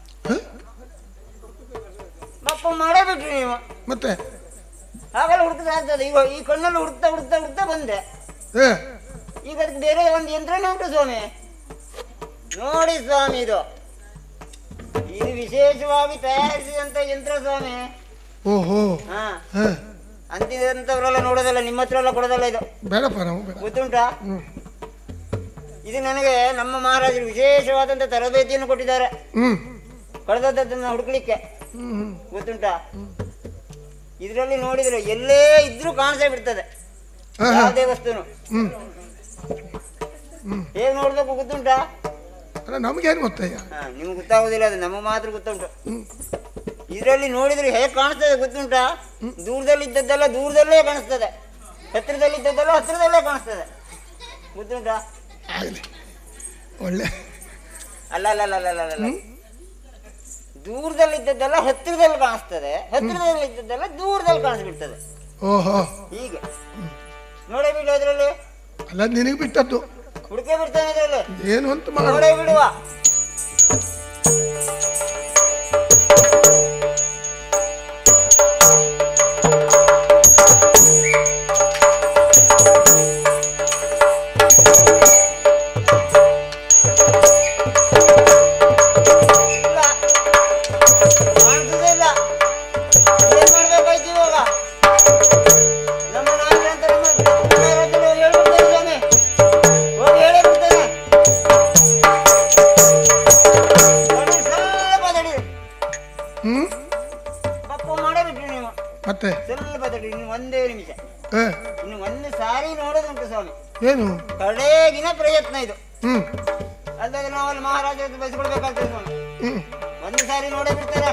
ಮಪ್ಪ ಮಾಡೇ ಬಿಟ್ರಿ ನೀವು. ಮತ್ತೆ ಹಾಗೆಲ್ಲ ಹುಡುಕದ ಆಗ್ತದೆ. ಈಗ ಈ ಕಣ್ಣಲ್ಲಿ ಹುಡುಕ್ತಾ ಹುಡುಕ್ತಾ ಹುಡುಕ್ತಾ ಬಂದೆ. ಈಗ ಅದಕ್ಕೆ ಬೇರೆ ಒಂದು ಯಂತ್ರನೇ ಉಂಟು ಸ್ವಾಮಿ. ನೋಡಿ ಸ್ವಾಮಿ, ಇದು ವಿಶೇಷವಾಗಿ ತಯಾರಿಸಿದಂತ ಯಂತ್ರ ಸ್ವಾಮಿ. ಓಹೋ, ಹಾ, ಅಂತಿದಂತವರೆಲ್ಲ ನೋಡೋದಲ್ಲ, ನಿಮ್ಮ ಹತ್ರ ಎಲ್ಲ ಕೊಡೋದಲ್ಲ. ಇದು ಬೇಡಪ್ಪ, ನಾವು ಗೊತ್ತುಂಟಾ? ಇದು ನನಗೆ ನಮ್ಮ ಮಹಾರಾಜರು ವಿಶೇಷವಾದಂತ ತರಬೇತಿಯನ್ನು ಕೊಟ್ಟಿದ್ದಾರೆ ಕಳೆದದ್ದನ್ನ ಹುಡುಕ್ಲಿಕ್ಕೆ. ಗೊತ್ತುಂಟಾ? ಇದರಲ್ಲಿ ನೋಡಿದ್ರೆ ಎಲ್ಲೇ ಇದ್ರೂ ಕಾಣಿಸೇ ಬಿಡ್ತದೆ ಯಾವುದೇ ವಸ್ತುನು. ಹೇಗೆ ನೋಡ್ಬೇಕು ಗೊತ್ತುಂಟಾ? ನಮ್ಗೇನು ಗೊತ್ತಯ್ಯ? ನಿಮ್ಗೆ ಗೊತ್ತಾಗೋದಿಲ್ಲ, ಅದು ನಮಗೆ ಮಾತ್ರ ಗೊತ್ತುಂಟು. ಇದರಲ್ಲಿ ನೋಡಿದ್ರೆ ಹೇಗೆ ಕಾಣಿಸ್ತದೆ ಗೊತ್ತುಂಟಾ? ದೂರದಲ್ಲಿದ್ದದ್ದೆಲ್ಲ ದೂರದಲ್ಲೇ ಕಾಣಿಸ್ತದೆ, ಹತ್ತಿರದಲ್ಲಿದ್ದದ್ದೆಲ್ಲ ಹತ್ತಿರದಲ್ಲೇ ಕಾಣಿಸ್ತದೆ. ಗೊತ್ತುಂಟಾ? ಒಳ್ಳೆ ಅಲ್ಲ ಅಲ್ಲ ಅಲ್ಲ ಅಲ್ಲ ಅಲ್ಲ, ದೂರದಲ್ಲಿದ್ದದ್ದೆಲ್ಲ ಹತ್ತಿರದಲ್ಲಿ ಕಾಣಿಸ್ತದೆ, ಹತ್ತಿರದಲ್ಲಿದ್ದದ್ದೆಲ್ಲ ದೂರದಲ್ಲಿ ಕಾಣಿಸ್ಬಿಡ್ತದೆ. ಓಹೋ, ಹೀಗೆ ನೋಡೇ ಬಿಡು. ಅದರಲ್ಲಿ ಅಲ್ಲ, ನಿನಗೆ ಬಿಟ್ಟದ್ದು ಹುಡುಕೆ ಬಿಡ್ತಾನೆ. ಇದರಲ್ಲಿ ಏನು ಅಂತ ನೋಡೇ ಬಿಡುವ. ಮತ್ತೆ ಸ್ವಲ್ಪ ತಡಿ, ಇನ್ನು ಒಂದೇ ನಿಮಿಷ. ಇನ್ನು ಒಂದು ಸಾರಿ ನೋಡೋದುಂಟು ಸ್ವಾಮಿ. ಏನು ಕಡೆಗಿನ ಪ್ರಯತ್ನ ಇದು. ಅಲ್ದಾದ್ರೆ ನಾವಲ್ಲಿ ಮಹಾರಾಜ ಬಯಸ್ಕೊಳ್ಬೇಕಾಗ್ತದೆ ಸ್ವಾಮಿ. ಒಂದು ಸಾರಿ ನೋಡೇ ಬಿಡ್ತಾರ.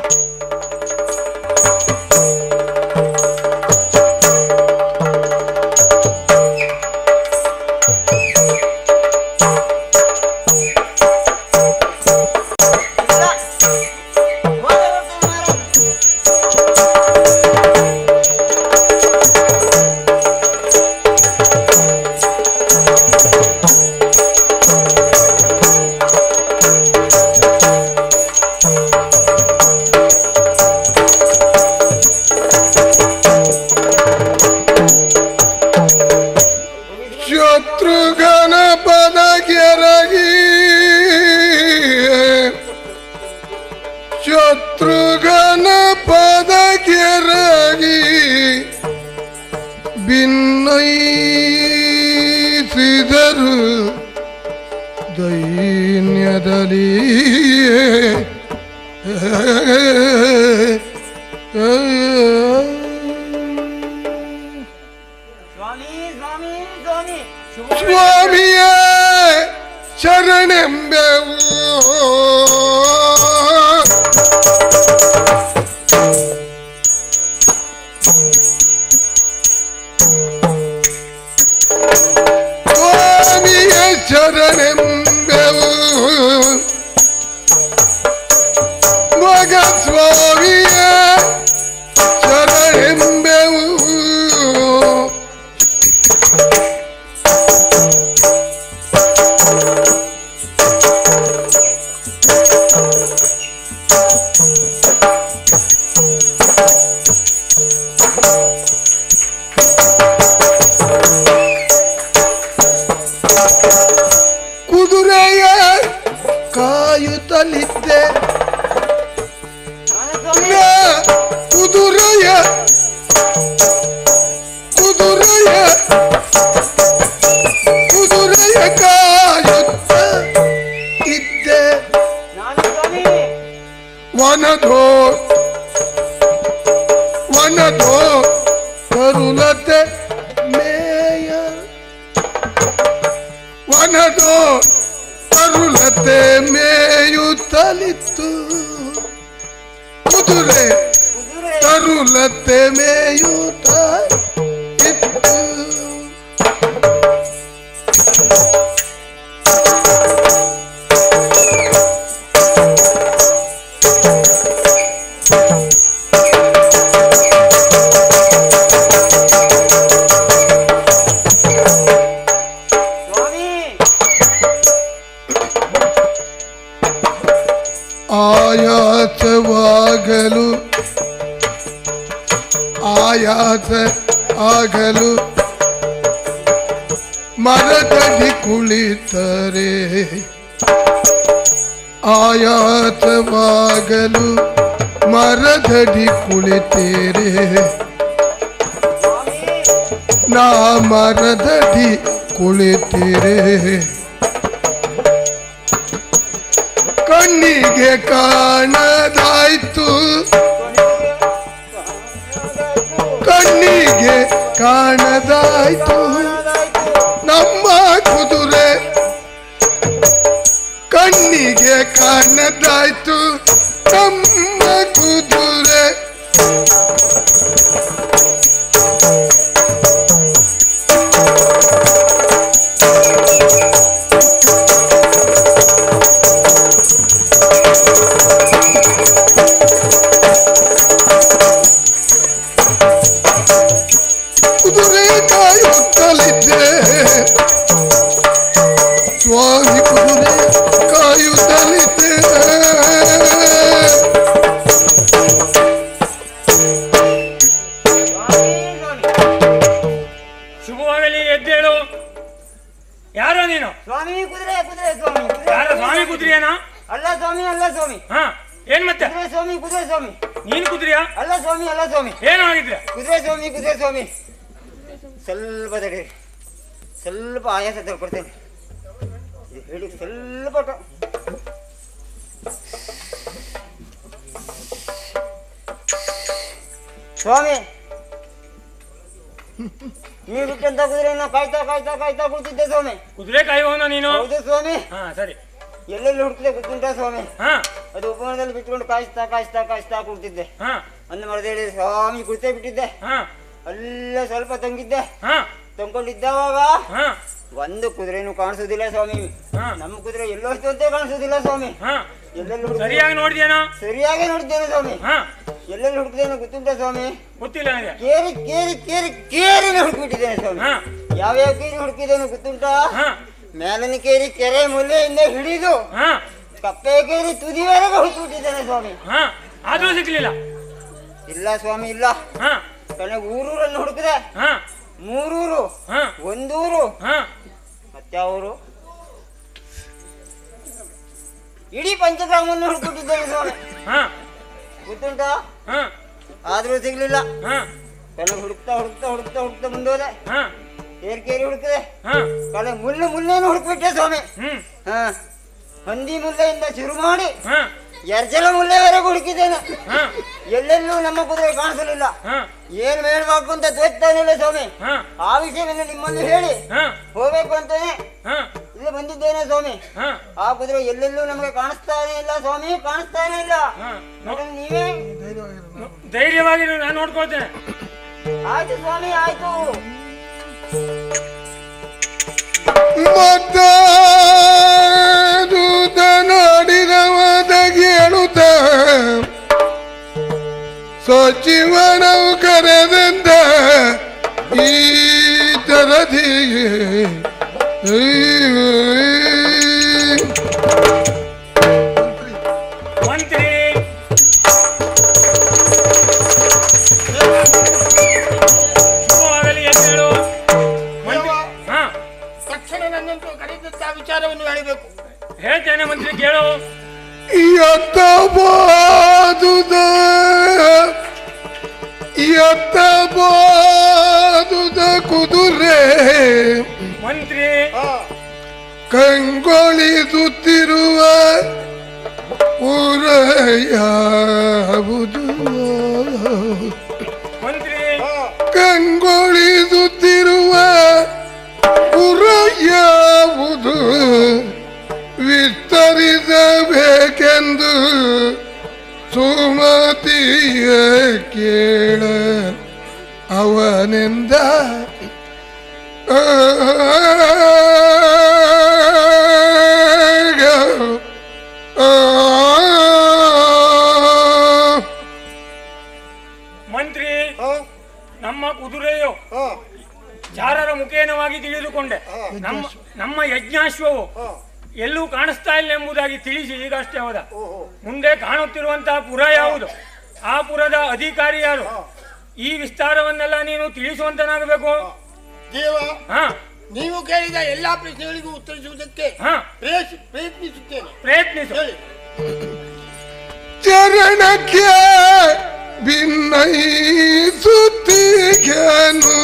ಶತ್ರುಘ್ನ ಪದಕೆರಗಿ ಭಿನ್ನೈಸಿದರು ದೈನ್ಯದಲ್ಲಿ. ಸ್ವಾಮಿಯೇ ಶರಣೆಂಬೆವು. ಸ್ವಾಮಿಯೇ ಶರಣೆಂಬೆವು. ಮಗ ಸ್ವಾಮಿಯೇ ಶರಣೆಂಬೆವು. ತರುಲತೆ ಮೇಯ ವನದೋ ತರುಲತೆ ಮೇಯುತ್ತಲಿತ್ತು ಕುದುರೆ ತರುಲತೆ ಮೇಯುತ್ತ ಇತ್ತು. ಆಯಾಸವಾಗಲು ಆಯಾಸ ಆಗಲು ಮರದಡಿ ಕುಳಿತರೆ ಆಯಾಸವಾಗಲು ಮರದಡಿ ಕುಳಿತರೆ ನಾ ಮರದಡಿ ಕುಳಿತಿರೆ ಕಣ್ಣಿಗೆ ಕಾಣದಾಯ್ತು ಕಣ್ಣಿಗೆ ಕಾಣದಾಯ್ತು ನಮ್ಮ ಕುದುರೆ ಕಣ್ಣಿಗೆ ಕಾಣದಾಯ್ತು ನಮ್ಮ ಕುದುರೆ ಸ್ವಾಮಿ ಕುದುರೆ ಕಾಯುತ್ತಲಿದ್ದೆ. ಶುಭವಾಗಲಿ, ಎದ್ದೇಳು. ಯಾರೋ ನೀನು? ಸ್ವಾಮಿ ಕುದುರೆ ಕುದುರೆ ಸ್ವಾಮಿ. ಯಾರ ಸ್ವಾಮಿ ಕುದುರೆಯೇನಾ? ಅಲ್ಲ ಸ್ವಾಮಿ, ಅಲ್ಲ ಸ್ವಾಮಿ. ಹಾ, ಏನ್ ಮತ್ತೆ? ಕುದುರೆ ಸ್ವಾಮಿ, ಕುದುರೆ ಸ್ವಾಮಿ. ನೀನು ಕುದುರೆಯಾ? ಅಲ್ಲ ಸ್ವಾಮಿ, ಅಲ್ಲ ಸ್ವಾಮಿ. ಏನು ಆಗಿದ್ರೆ? ಕುದುರೆ ಸ್ವಾಮಿ, ಕುದುರೆ ಸ್ವಾಮಿ. ಸ್ವಲ್ಪ ತಡಿ, ಸ್ವಲ್ಪ ಆಯಾಸ ತಗೊಳ್ತೇನೆ. ಹೇಳಿ ಸ್ವಲ್ಪ ಸ್ವಾಮಿ. ನೀವು ಬಿಟ್ಟಂತ ಕುದುರೆಯನ್ನು ಕಾಯ್ತಾ ಕಾಯ್ತಾ ಕಾಯ್ತಾ ಕೂತಿದ್ದೆ ಸ್ವಾಮಿ. ಕುದುರೆ ಕಾಯುವವನ ನೀನು? ಹೌದು ಸ್ವಾಮಿ. ಹಾ, ಸರಿ. ಎಲ್ಲೆಲ್ಲಿ ಹುಡುಕಿದೆ ಗೊತ್ತುಂಟಾ ಸ್ವಾಮಿ? ಹಾ, ಅದು ಉಪವನದಲ್ಲಿ ಬಿಟ್ಕೊಂಡು ಕಾಯಿಸ್ತಾ ಕಾಯಿಸ್ತಾ ಕಾಯಿಸ್ತಾ ಕೂತಿದ್ದೆ. ಹಾ, ಒಂದು ಮರದೇಳಿ ಸ್ವಾಮಿ ಕುಳಿತೇ ಬಿಟ್ಟಿದ್ದೆ. ಹಾ, ಅಲ್ಲೇ ಸ್ವಲ್ಪ ತಂಗಿದ್ದೆ. ಹಾ, ತಂಕೊಂಡಿದ್ದವಾಗ ಹಾ, ಒಂದು ಕುದುರೆನೂ ಕಾಣಿಸೋದಿಲ್ಲ ಸ್ವಾಮಿ. ಹಾ. ನಮ್ಮ ಕುದುರೆ ಎಲ್ಲೋಷ್ಟು ಅಂತ ಕಾಣಿಸೋದಿಲ್ಲ ಸ್ವಾಮಿ. ಹಾ. ಎಲ್ಲೆಲ್ಲಿ ಸರಿಯಾಗಿ ನೋಡಿದ್ಯಾನೋ? ಸರಿಯಾಗಿ ನೋಡಿದ್ದೇನೆ ಸ್ವಾಮಿ. ಹಾ. ಎಲ್ಲೆಲ್ಲಿ ಹುಡುಕಿದ್ದೇನೆ ಗೊತ್ತುಂಟ ಸ್ವಾಮಿ? ಗೊತ್ತಿಲ್ಲ ನನಗೆ. ಕೇರಿ ಕೇರಿ ಕೇರಿ ಕೇರಿನ ಹುಡುಕಿಬಿಟ್ಟಿದ್ದೇನೆ ಸ್ವಾಮಿ. ಹಾ. ಯಾವ್ಯಾವ ಕೇರಿ ಹುಡುಕಿದ್ದೇನೆ ಗೊತ್ತುಂಟಾ? ಹಾ. ಮೇಲಿನ ಕೇರಿ ಕೆರೆ ಮೂಲೆಯಿಂದ ಹಿಡಿದು ಹಾ. ಕಪ್ಪೆ ಕೇರಿ ತುದಿವರೆಗೆ ಹುಡುಕಿಬಿಟ್ಟಿದ್ದೇನೆ ಸ್ವಾಮಿ. ಹಾ, ಆದ್ರೂ ಸಿಗ್ಲಿಲ್ಲ. ಇಲ್ಲ ಸ್ವಾಮಿ, ಇಲ್ಲ. ಹಾ. ಕೊನೆಗೆ ಊರೂರನ್ನು ಹುಡುಕಿದೆ. ಹಾ. ಮೂರೂರು, ಹಾ. ಒಂದೂರು, ಹಾ. ಮತ್ಯಾವರು ಇಡೀ ಪಂಚಗ್ರಾಮವನ್ನು ಹುಡುಕಿಬಿಟ್ಟಿದ್ದೇನೆ ಸ್ವಾಮಿ. ಹಾ. ಗೊತ್ತುಂಟಾ? ಹಾ. ಆದ್ರೂ ಸಿಗ್ಲಿಲ್ಲ. ಹಾ. ಕೊನೆಗೆ ಹುಡುಕ್ತಾ ಹುಡುಕ್ತಾ ಹುಡುಕ್ತಾ ಹುಡುಕ್ತಾ ಮುಂದೋದೆ. ಹಾ. ಕೇರಿ ಕೇರಿ ಹುಡುಕಿದೆ. ಹಾ. ಕಳೆ ಮುಲ್ಲೇನು ಹುಡುಕ್ಬಿಟ್ಟೆ ಸ್ವಾಮಿ. ಹ್ಮ್. ಹಾ, ಹಂದಿ ಮುಲ್ಲೆಯಿಂದ ಶುರು ಮಾಡಿ ಹಾ. ಎರ್ಜಲ ಮುಲ್ಲೆವರೆಗೂ ಹುಡುಕಿದ್ದೇನೆ. ಹಾ. ಎಲ್ಲೆಲ್ಲೂ ನಮ್ಮ ಕುದುರೆ ಕಾಣಿಸಲಿಲ್ಲ. ಹಾ. ಏನ್ ಹೇಳ್ಬೇಕು ಅಂತ ಗೊತ್ತಾನಿಲ್ಲ ಸ್ವಾಮಿ. ಹಾ. ಆ ವಿಷಯವನ್ನು ನಿಮ್ಮಲ್ಲಿ ಹೇಳಿ ಹಾ. ಹೋಗ್ಬೇಕು ಅಂತಾನೆ ಹಾ. ಇಲ್ಲಿ ಬಂದಿದ್ದೇನೆ ಸ್ವಾಮಿ. ಹಾ. ಆ ಕುದುರೆ ಎಲ್ಲೆಲ್ಲೂ ನಮಗೆ ಕಾಣಿಸ್ತಾನೆ ಇಲ್ಲ ಸ್ವಾಮಿ, ಕಾಣಿಸ್ತಾನೆ ಇಲ್ಲ. ಹಾ. ನೋಡೋಣ ನೀವೇ. ಧೈರ್ಯವಾಗಿ ನಾನು ನೋಡ್ಕೊಳ್ತೇನೆ. ಆಯ್ತು ಸ್ವಾಮಿ, ಆಯ್ತು. ಮದ್ದಾಡಿದವದಗಿ ಹೇಳುತ್ತ ಸಚಿವನವು ಕರೆದಂದ ಈ ತರದಿ ಮಂತ್ರಿ, ಶುಭವಾಗಲಿ, ಎದ್ದೇಳು. ಮಂತ್ರಿ. ಹಾ. ತಕ್ಷಣ ನನ್ನನ್ನು ಕರೆದಂತ ವಿಚಾರವನ್ನು ಹೇಳಬೇಕು. ಹೇಳ್ತೇನೆ ಮಂತ್ರಿ, ಕೇಳು. ಎತ್ತಬಾದುದ ಕುದುರೆ ಮಂತ್ರಿ. ಕಂಗೊಳಿಸುತ್ತಿರುವ ಊರ ಯಾವುದು? ಮಂತ್ರಿ. ಕಂಗೊಳಿಸುತ್ತಿರುವ ಪುರ ಯಾವುದು ವಿಸ್ತರಿಸಬೇಕೆಂದು ಸುಮತಿಯ ಕೇಳ ಅವನೆಂದ ಮಂತ್ರಿ, ನಮ್ಮ ಕುದುರೆಯು ಚಾರರ ಮುಖೇನವಾಗಿ ತಿಳಿದುಕೊಂಡೆ. ನಮ್ಮ ಯಜ್ಞಾಶ್ವವು ಎಲ್ಲೂ ಕಾಣಿಸ್ತಾ ಇಲ್ಲ ಎಂಬುದಾಗಿ ತಿಳಿಸಿ ಈಗಷ್ಟೇ ಹೋದ. ಮುಂದೆ ಕಾಣುತ್ತಿರುವಂತಹ ಪುರ ಯಾವುದು, ಆ ಪುರದ ಅಧಿಕಾರಿ ಯಾರು, ಈ ವಿಸ್ತಾರವನ್ನೆಲ್ಲ ನೀನು ತಿಳಿಸುವಂತನಾಗಬೇಕು. ದೇವ, ನೀವು ಕೇಳಿದ ಎಲ್ಲಾ ಪ್ರಶ್ನೆಗಳಿಗೂ ಉತ್ತರಿಸುವುದಕ್ಕೆ ಪ್ರಯತ್ನಿಸುತ್ತೇನೆ. ಪ್ರಯತ್ನಿಸು. ಚರಣಕ್ಕೆ ಭಿನ್ನಯಿಸುತ್ತೀಗನು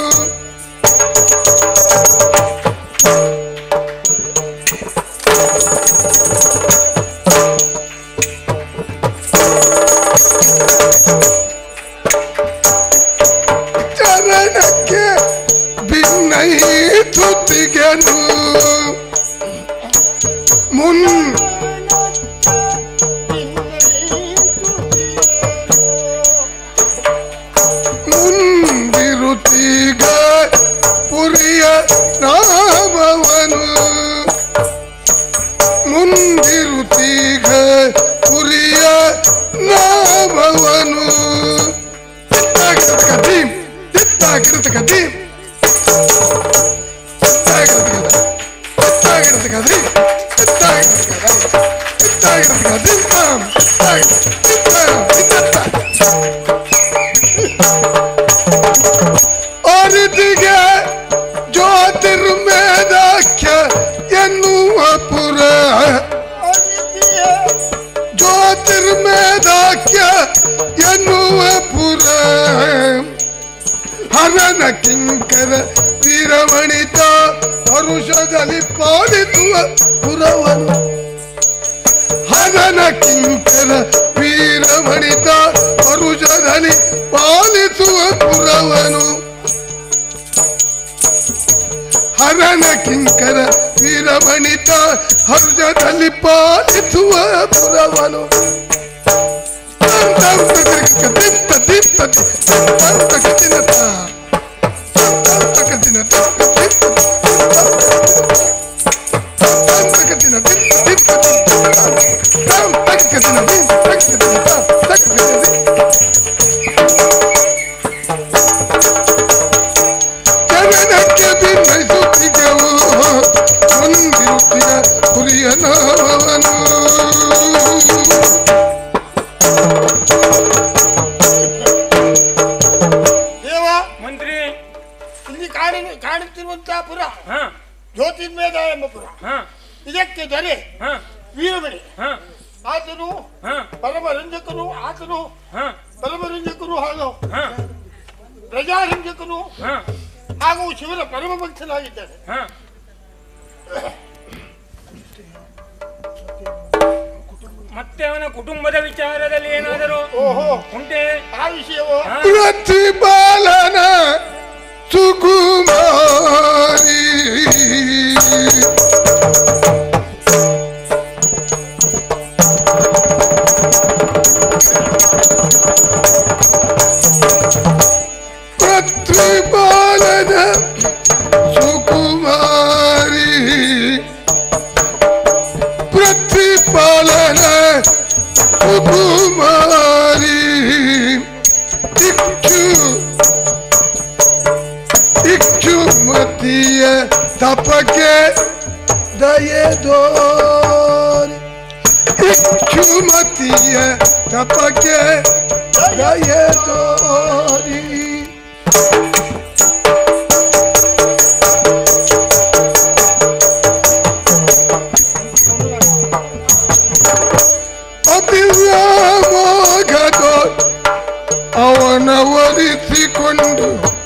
ಚರಣಕ್ಕೆ ಭಿನ್ನಯಿಸುತ್ತೀಗನು ಮುಂದಿರುತ್ತೀಗ ಪುರಿಯ ನಾಮವನು ಮುಂದಿರುತ್ತೀಗ ಪುರಿಯ ನಾಮವನು ಚಿತ್ತಾಗಿರತಕದೀಂ ಚಿತ್ತಾಗಿರತಕದೀಂ ಚಿತ್ತಾಗಿರತಕದೀಂ ಚಿತ್ತಾಗಿರತಕದೀಂ ಅರಿತಿಗೆ ಜ್ಯೋತಿರ್ಮೇದಾಖ್ಯ ಎನ್ನುವ ಪುರ ಜ್ಯೋತಿರ್ಮೇದಾಖ್ಯ ಎನ್ನುವ ಪುರ ಹರನ ಕಿಂಕರ ವೀರವಣಿತ ಹರುಷದಲ್ಲಿ ಪಾಲಿಸುವ ಪುರವನು ಹರನ ಕಿಂಕರ ವೀರವಣಿತ ಹರುಷದಲ್ಲಿ ಪಾಲಿಸುವ ಪುರವನು ಹರನ ಕಿಂಕರ ವೀರವಣಿತ ಹರುಷದಲ್ಲಿ ಪಾಲಿಸುವ ಪುರವನು ಜನನಕ್ಕೆ ಭಿನ್ನಯಿಸುತ್ತಿದ್ದೆವು ಮುಂದಿರುತ್ತಿಯ ಪುರಿಯನವನು ಮಂತ್ರಿ, ಇಲ್ಲಿ ಕಾಣುತ್ತಿರುವಂತಹ ಪುರ ಜ್ಯೋತಿರ್ಮೇಧ ಎಂಬ ಪುರ. ಇದಕ್ಕೆ ದೊರೆ ವೀರಮಣಿ, ಆತನು ಪರಮರಂಜಕನು, ಆತನು ಪರಮರಂಜಕನು ಹಾಗೂ ಪ್ರಜಾರಂಜಕನು ಹಾಗೂ ಶಿವನ ಪರಮ ಭಕ್ತನಾಗಿದ್ದಾನೆ. ಮತ್ತೆ ಅವನ ಕುಟುಂಬದ ವಿಚಾರದಲ್ಲಿ ಏನಾದರೂ ಉಂಟೆ? ಆ ವಿಷಯವು ಪ್ರತಿಪಾಲನ ಸುಕುಮಾರಿ ಪ್ರತಿಪಾಲನ ಸುಕುಮಾರಿ ಪ್ರತಿಪಾಲನ ಸುಕುಮಾರಿ ಇಕ್ಷುಮತಿಯ ತಪಕ್ಕೆ ದಯೆದೋರಿ ಇಕ್ಷುಮತಿಯ ತಪಕ್ಕೆ ದಯೆದೋರಿ ಅತಿವ್ಯಾಮೋಘದೋ ಅವನವರಿಸಿಕೊಂಡು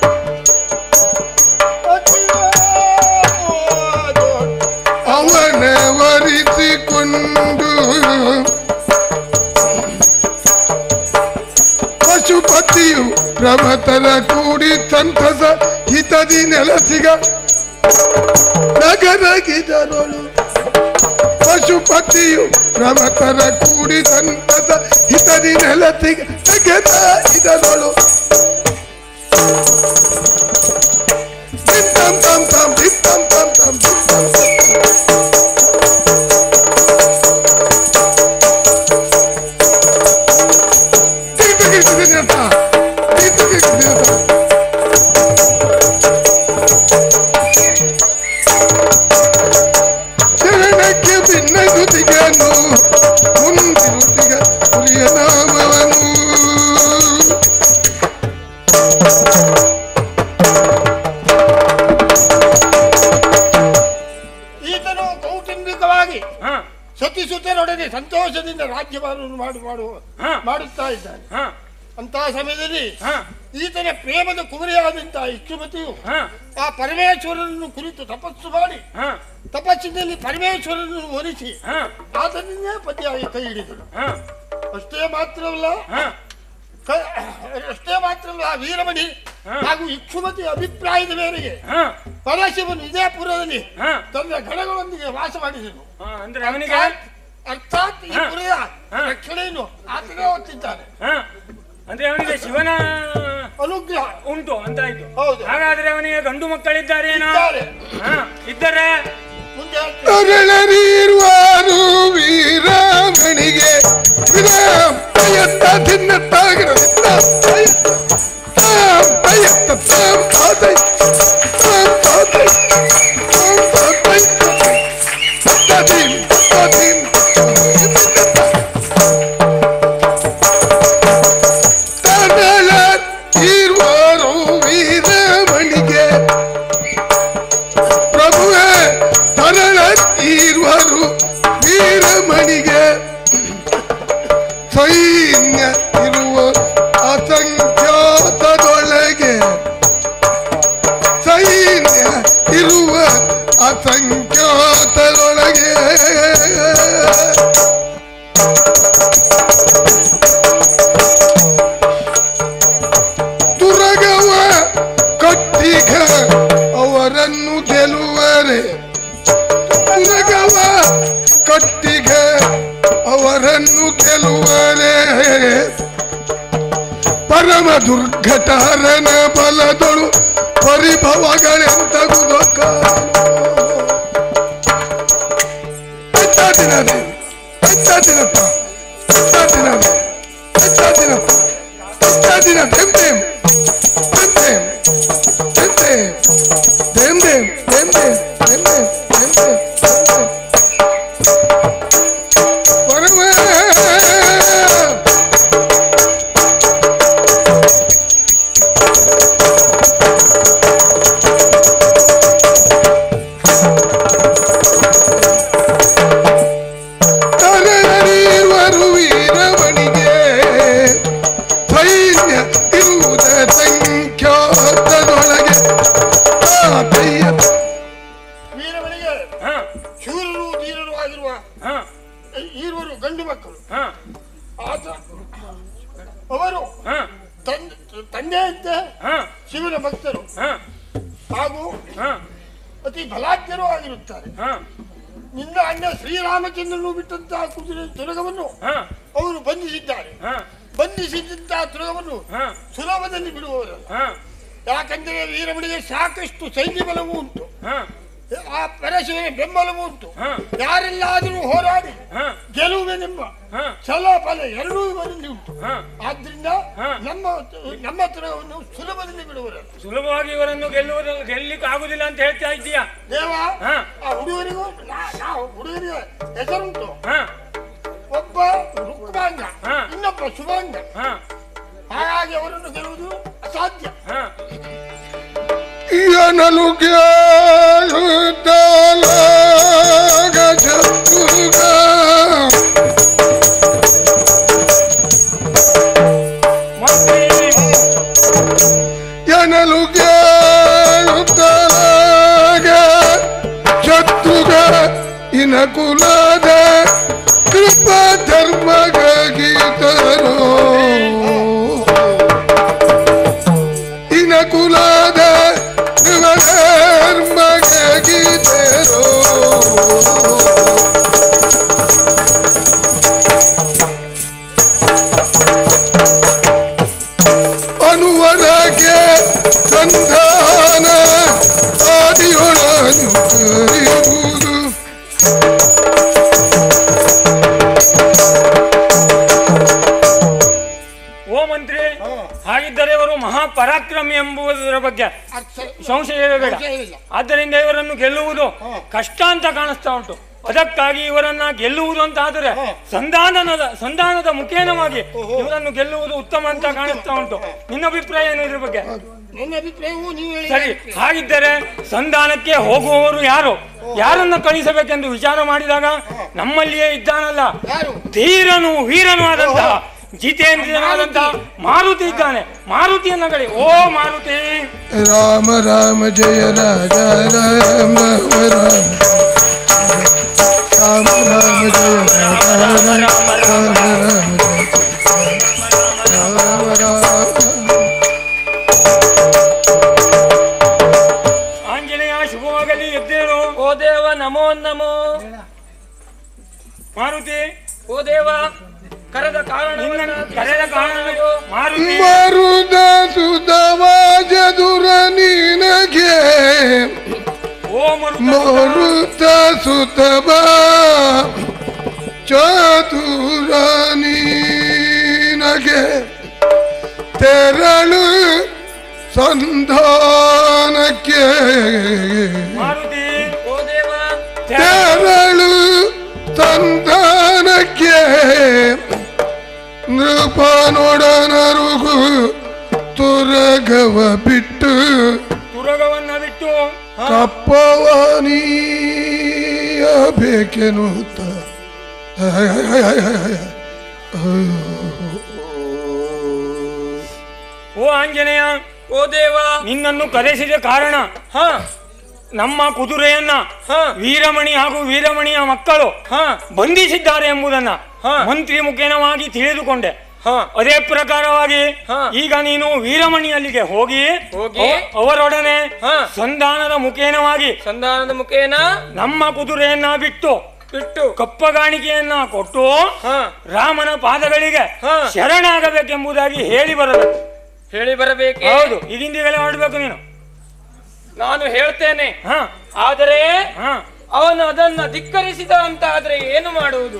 ಅವನವರಿಸಿಕೊಂಡು ಪಶುಪತಿಯು ಪ್ರಭತರ ಕೂಡಿ ಸಂತಸ ಹಿತದಿ ನೆಲಸಿಗ ನಗರಗಿದರೊಳು ಪಶುಪತಿಯು ಪ್ರಮತರ ಕೂಡಿ ಸಂತಸ ಹಿತದಿ ನೆಲಸಿಗ ನಗರ ಇದರೊಳು dim tam tam dim tam tam tam dim tam tam ಶರಣಕ್ಕೆ ಭಿನ್ನ ನುತಿಗನು ಮುಂದಿರುತ್ತಿಗ ಹುಲಿಯ ನಾಮವನು ಈತನು ಕೌಟುಂಬಿಕವಾಗಿ ಸತಿಸುತ್ತರೊಡನೆ ಸಂತೋಷದಿಂದ ರಾಜ್ಯವನ್ನು ಮಾಡುತ್ತಾ ಇದ್ದಾನೆ. ಅಂತಹ ಸಮಯದಲ್ಲಿ ಈತನ ಪ್ರೇಮದ ಕುದುರೆಯಾದಂತಹ ಇಕ್ಷುಮತಿಯು ಆ ಪರಮೇಶ್ವರನನ್ನು ಕುರಿತು ತಪಸ್ಸು ಮಾಡಿ ತಪಸ್ಸಿನಲ್ಲಿ ಪರಮೇಶ್ವರನನ್ನು ಒಲಿಸಿ ಆತನಿಂದೇ ಪತಿಯಾಗಿ ಕೈ ಹಿಡಿದಳು. ಅಷ್ಟೇ ಮಾತ್ರವಲ್ಲ ಆ ವೀರಮಣಿ ಹಾಗೂ ಇಕ್ಷುಮತಿ ಅಭಿಪ್ರಾಯದ ಮೇರೆಗೆ ಪರಶಿವನು ವಿಜಯಪುರದಲ್ಲಿ ತನ್ನ ಗಣಗಳೊಂದಿಗೆ ವಾಸ ಮಾಡಿದನು. ಅರ್ಥಾತ್ ಈ ಪುರದ ರಕ್ಷಣೆಯನ್ನು ಆತನೇ ಹೊತ್ತಿದ್ದಾನೆ. ಅಂದ್ರೆ ಅವನಿಗೆ ಶಿವನ ಅನುಗ್ರಹ ಉಂಟು ಅಂತ ಆಯ್ತು. ಹೌದು. ಹಾಗಾದ್ರೆ ಅವನಿಗೆ ಗಂಡು ಮಕ್ಕಳಿದ್ದಾರೇನೋ? ಇದ್ದಾರೆ. ಅರಳರಿರುವಾರು ವೀರಮಣಿಗೆ ಪ್ರಭುವೇ ತರಳ ಇರುವರು ವೀರಮಣಿಗೆ ಸೈನ್ಯ ಇರುವ ಅಸಂಖ್ಯಾತದೊಳಗೆ ಸೈನ್ಯ ಇರುವ ಅಸಂಖ್ಯಾತದೊಳಗೆ ದುರ್ಗವ ಕಟ್ಟಿಗ ಅವರನ್ನು ಗೆಲುವರೆ ದುರ್ಗವ ಕಟ್ಟಿಗ ಅವರನ್ನು ಗೆಲುವರೆ ಪರಮ ದುರ್ಘಟಹರನ ಬಲದೊಳು ಪರಿಭವಗಳೆಂತಗುದಕ್ಕ ದಿನವೇ ದಿನಪ್ಪ ದಿನವೇ ದಿನಪ್ಪ ದಿನ ದೇಮ್ ದೇಮ್ ತಂದೆಯಂತೆ ಶಿವನ ಭಕ್ತರು ಹಾಗೂ ಅತಿ ಬಲಾಢ್ಯರೂ ಆಗಿರುತ್ತಾರೆ. ನಿನ್ನ ಅಣ್ಣ ಶ್ರೀರಾಮಚಂದ್ರನು ಬಿಟ್ಟಂತಹ ಕುದುರೆ ತುರಗವನ್ನು ಅವರು ಬಂಧಿಸಿದ್ದಾರೆ. ಬಂಧಿಸಿದಂತಹ ತುರಗವನ್ನು ಸುಲಭದಲ್ಲಿ ಬಿಡುವವರಲ್ಲ. ಯಾಕಂದರೆ ವೀರಮಣಿಗೆ ಸಾಕಷ್ಟು ಸೈನ್ಯ ಬಲವೂ ಉಂಟು, ಆ ಪರಶಿವನ ಬೆಂಬಲವೂ ಉಂಟು. ಯಾರೆಲ್ಲಾದರೂ ಹೋರಾಡಿ ಗೆಲುವೆನೆಂಬ ಛಲ ಫಲ ಎರಡೂ ಇವರಲ್ಲಿ ಉಂಟು. ಆದ್ರಿಂದ ನಮ್ಮ ತುರಗವನ್ನು ಸುಲಭದಲ್ಲಿ ಬಿಡುವರಲ್ಲ. ಸುಲಭವಾಗಿ ಇವರನ್ನು ಗೆಲ್ಲಿಕ್ಕೆ ಆಗುದಿಲ್ಲ ಅಂತ ಹೇಳ್ತಾ ಇದ್ದೀಯಾ ದೇವ? ಆ ಹುಡುಗರಿಗೂ ಹುಡುಗರಿಗೆ ಹೆಸರುಂಟು. ಒಬ್ಬ ರುಕ್ಮಾಂಗ, ಇನ್ನೊಬ್ಬ ಶುಭಾಂಗ. ಹಾಗಾಗಿ ಅವರನ್ನು ಗೆಲ್ಲುವುದು ಅಸಾಧ್ಯ. ಏನಲು ಏನಲು ಶತ್ರುಗ ಇನಕುಲದ ಕೃಪಾ ಧರ್ಮಗೀತರು ಇನ ಕುಲದ ಧ್ರುವಧರ್ಮಗೆ ಗೀತೆರೋ ಅನುವರಗೆ ಸಂಧಾನ ಆದಿಯೊಳನು ಕರೆಯುವುದು ಓ ಮಂತ್ರಿ, ಹಾಗಿದ್ದರೆ ಇವರು ಮಹಾಪರಾಕ್ರಮಿ ಎಂಬುದರ ಬಗ್ಗೆ ಸಂಶಯವೇ ಬೇಡ. ಆದ್ದರಿಂದ ಇವರನ್ನು ಗೆಲ್ಲುವುದು ಕಷ್ಟ ಅಂತ ಕಾಣಿಸ್ತಾ ಉಂಟು. ಅದಕ್ಕಾಗಿ ಇವರನ್ನ ಗೆಲ್ಲುವುದು ಅಂತ ಆದರೆ ಸಂಧಾನದ ಮುಖೇನವಾಗಿ ಇವರನ್ನು ಗೆಲ್ಲುವುದು ಉತ್ತಮ ಅಂತ ಕಾಣಿಸ್ತಾ ಉಂಟು. ನಿನ್ನ ಅಭಿಪ್ರಾಯ ಏನು ಇದ್ರ ಬಗ್ಗೆ? ಸರಿ, ಹಾಗಿದ್ದರೆ ಸಂಧಾನಕ್ಕೆ ಹೋಗುವವರು ಯಾರನ್ನ ಕಳಿಸಬೇಕೆಂದು ವಿಚಾರ ಮಾಡಿದಾಗ ನಮ್ಮಲ್ಲಿಯೇ ಇದ್ದಾನಲ್ಲ, ಧೀರನು ವೀರನು ಆದಂತಹ ಜಿತೇಂದ್ರನಾದಂತಹ ಮಾರುತಿ ಇದ್ದಾನೆ. ಮಾರುತಿಯನ್ನ ಕಳಿ. ಓ ಮಾರುತಿ. ರಾಮ ರಾಮ ಜಯ ರಾಜ ರಾಮ ರಾಮ ರಾಮ ರಾಮ ಜಯ ರಾಮ ರಾಮ ರಾಮ ರಾಮ. ಆಂಜನೇಯ ಶುಭವಾಗಲಿ. ಎದ್ದೇಳು. ಓ ದೇವ ನಮೋ ನಮೋ. ಮಾರುತಿ. ಓ ದೇವ, ಕರೆದ ಕಾರಣ ಮರುದ ಸುಧವಾಜದುರ ನಿನಗೆ ಮರುತ ಸುತವ ಚತುರ ನಿನಗೆ ತೆರಳು ಸಂಧಾನಕ್ಕೆ ತೆರಳು ಸಂಧಾನಕ್ಕೆ ನೃಪನೊಡನರುಗು ತುರಗವ ಬಿಟ್ಟು ತುರಗವನ್ನ ಬಿಟ್ಟು ಕಪ್ಪವನೀಯಬೇಕೆನ್ನುತ್ತ ಓ ಆಂಜನೇಯ, ಓ ದೇವ, ನಿನ್ನನ್ನು ಕರೆಸಿದ ಕಾರಣ ನಮ್ಮ ಕುದುರೆಯನ್ನ ವೀರಮಣಿ ಹಾಗೂ ವೀರಮಣಿಯ ಮಕ್ಕಳು ಬಂಧಿಸಿದ್ದಾರೆ ಎಂಬುದನ್ನ ಮಂತ್ರಿ ಮುಖೇನವಾಗಿ ತಿಳಿದುಕೊಂಡೆ. ಅದೇ ಪ್ರಕಾರವಾಗಿ ಈಗ ನೀನು ವೀರಮಣಿಯಲ್ಲಿಗೆ ಹೋಗಿ ಅವರೊಡನೆ ಸಂಧಾನದ ಮುಖೇನ ನಮ್ಮ ಕುದುರೆಯನ್ನ ಬಿಟ್ಟು ಕಪ್ಪಗಾಣಿಕೆಯನ್ನ ಕೊಟ್ಟು ರಾಮನ ಪಾದಗಳಿಗೆ ಶರಣಾಗಬೇಕೆಂಬುದಾಗಿ ಹೇಳಿ ಬರಬೇಕು. ಹೌದು, ಈಗಿಂದೀಗಲೇ ಹೊರಡ್ಬೇಕು ನೀನು. ನಾನು ಹೇಳ್ತೇನೆ, ಆದರೆ ಅವನು ಅದನ್ನ ಧಿಕ್ಕರಿಸಿದ ಅಂತ ಆದ್ರೆ ಏನು ಮಾಡುವುದು?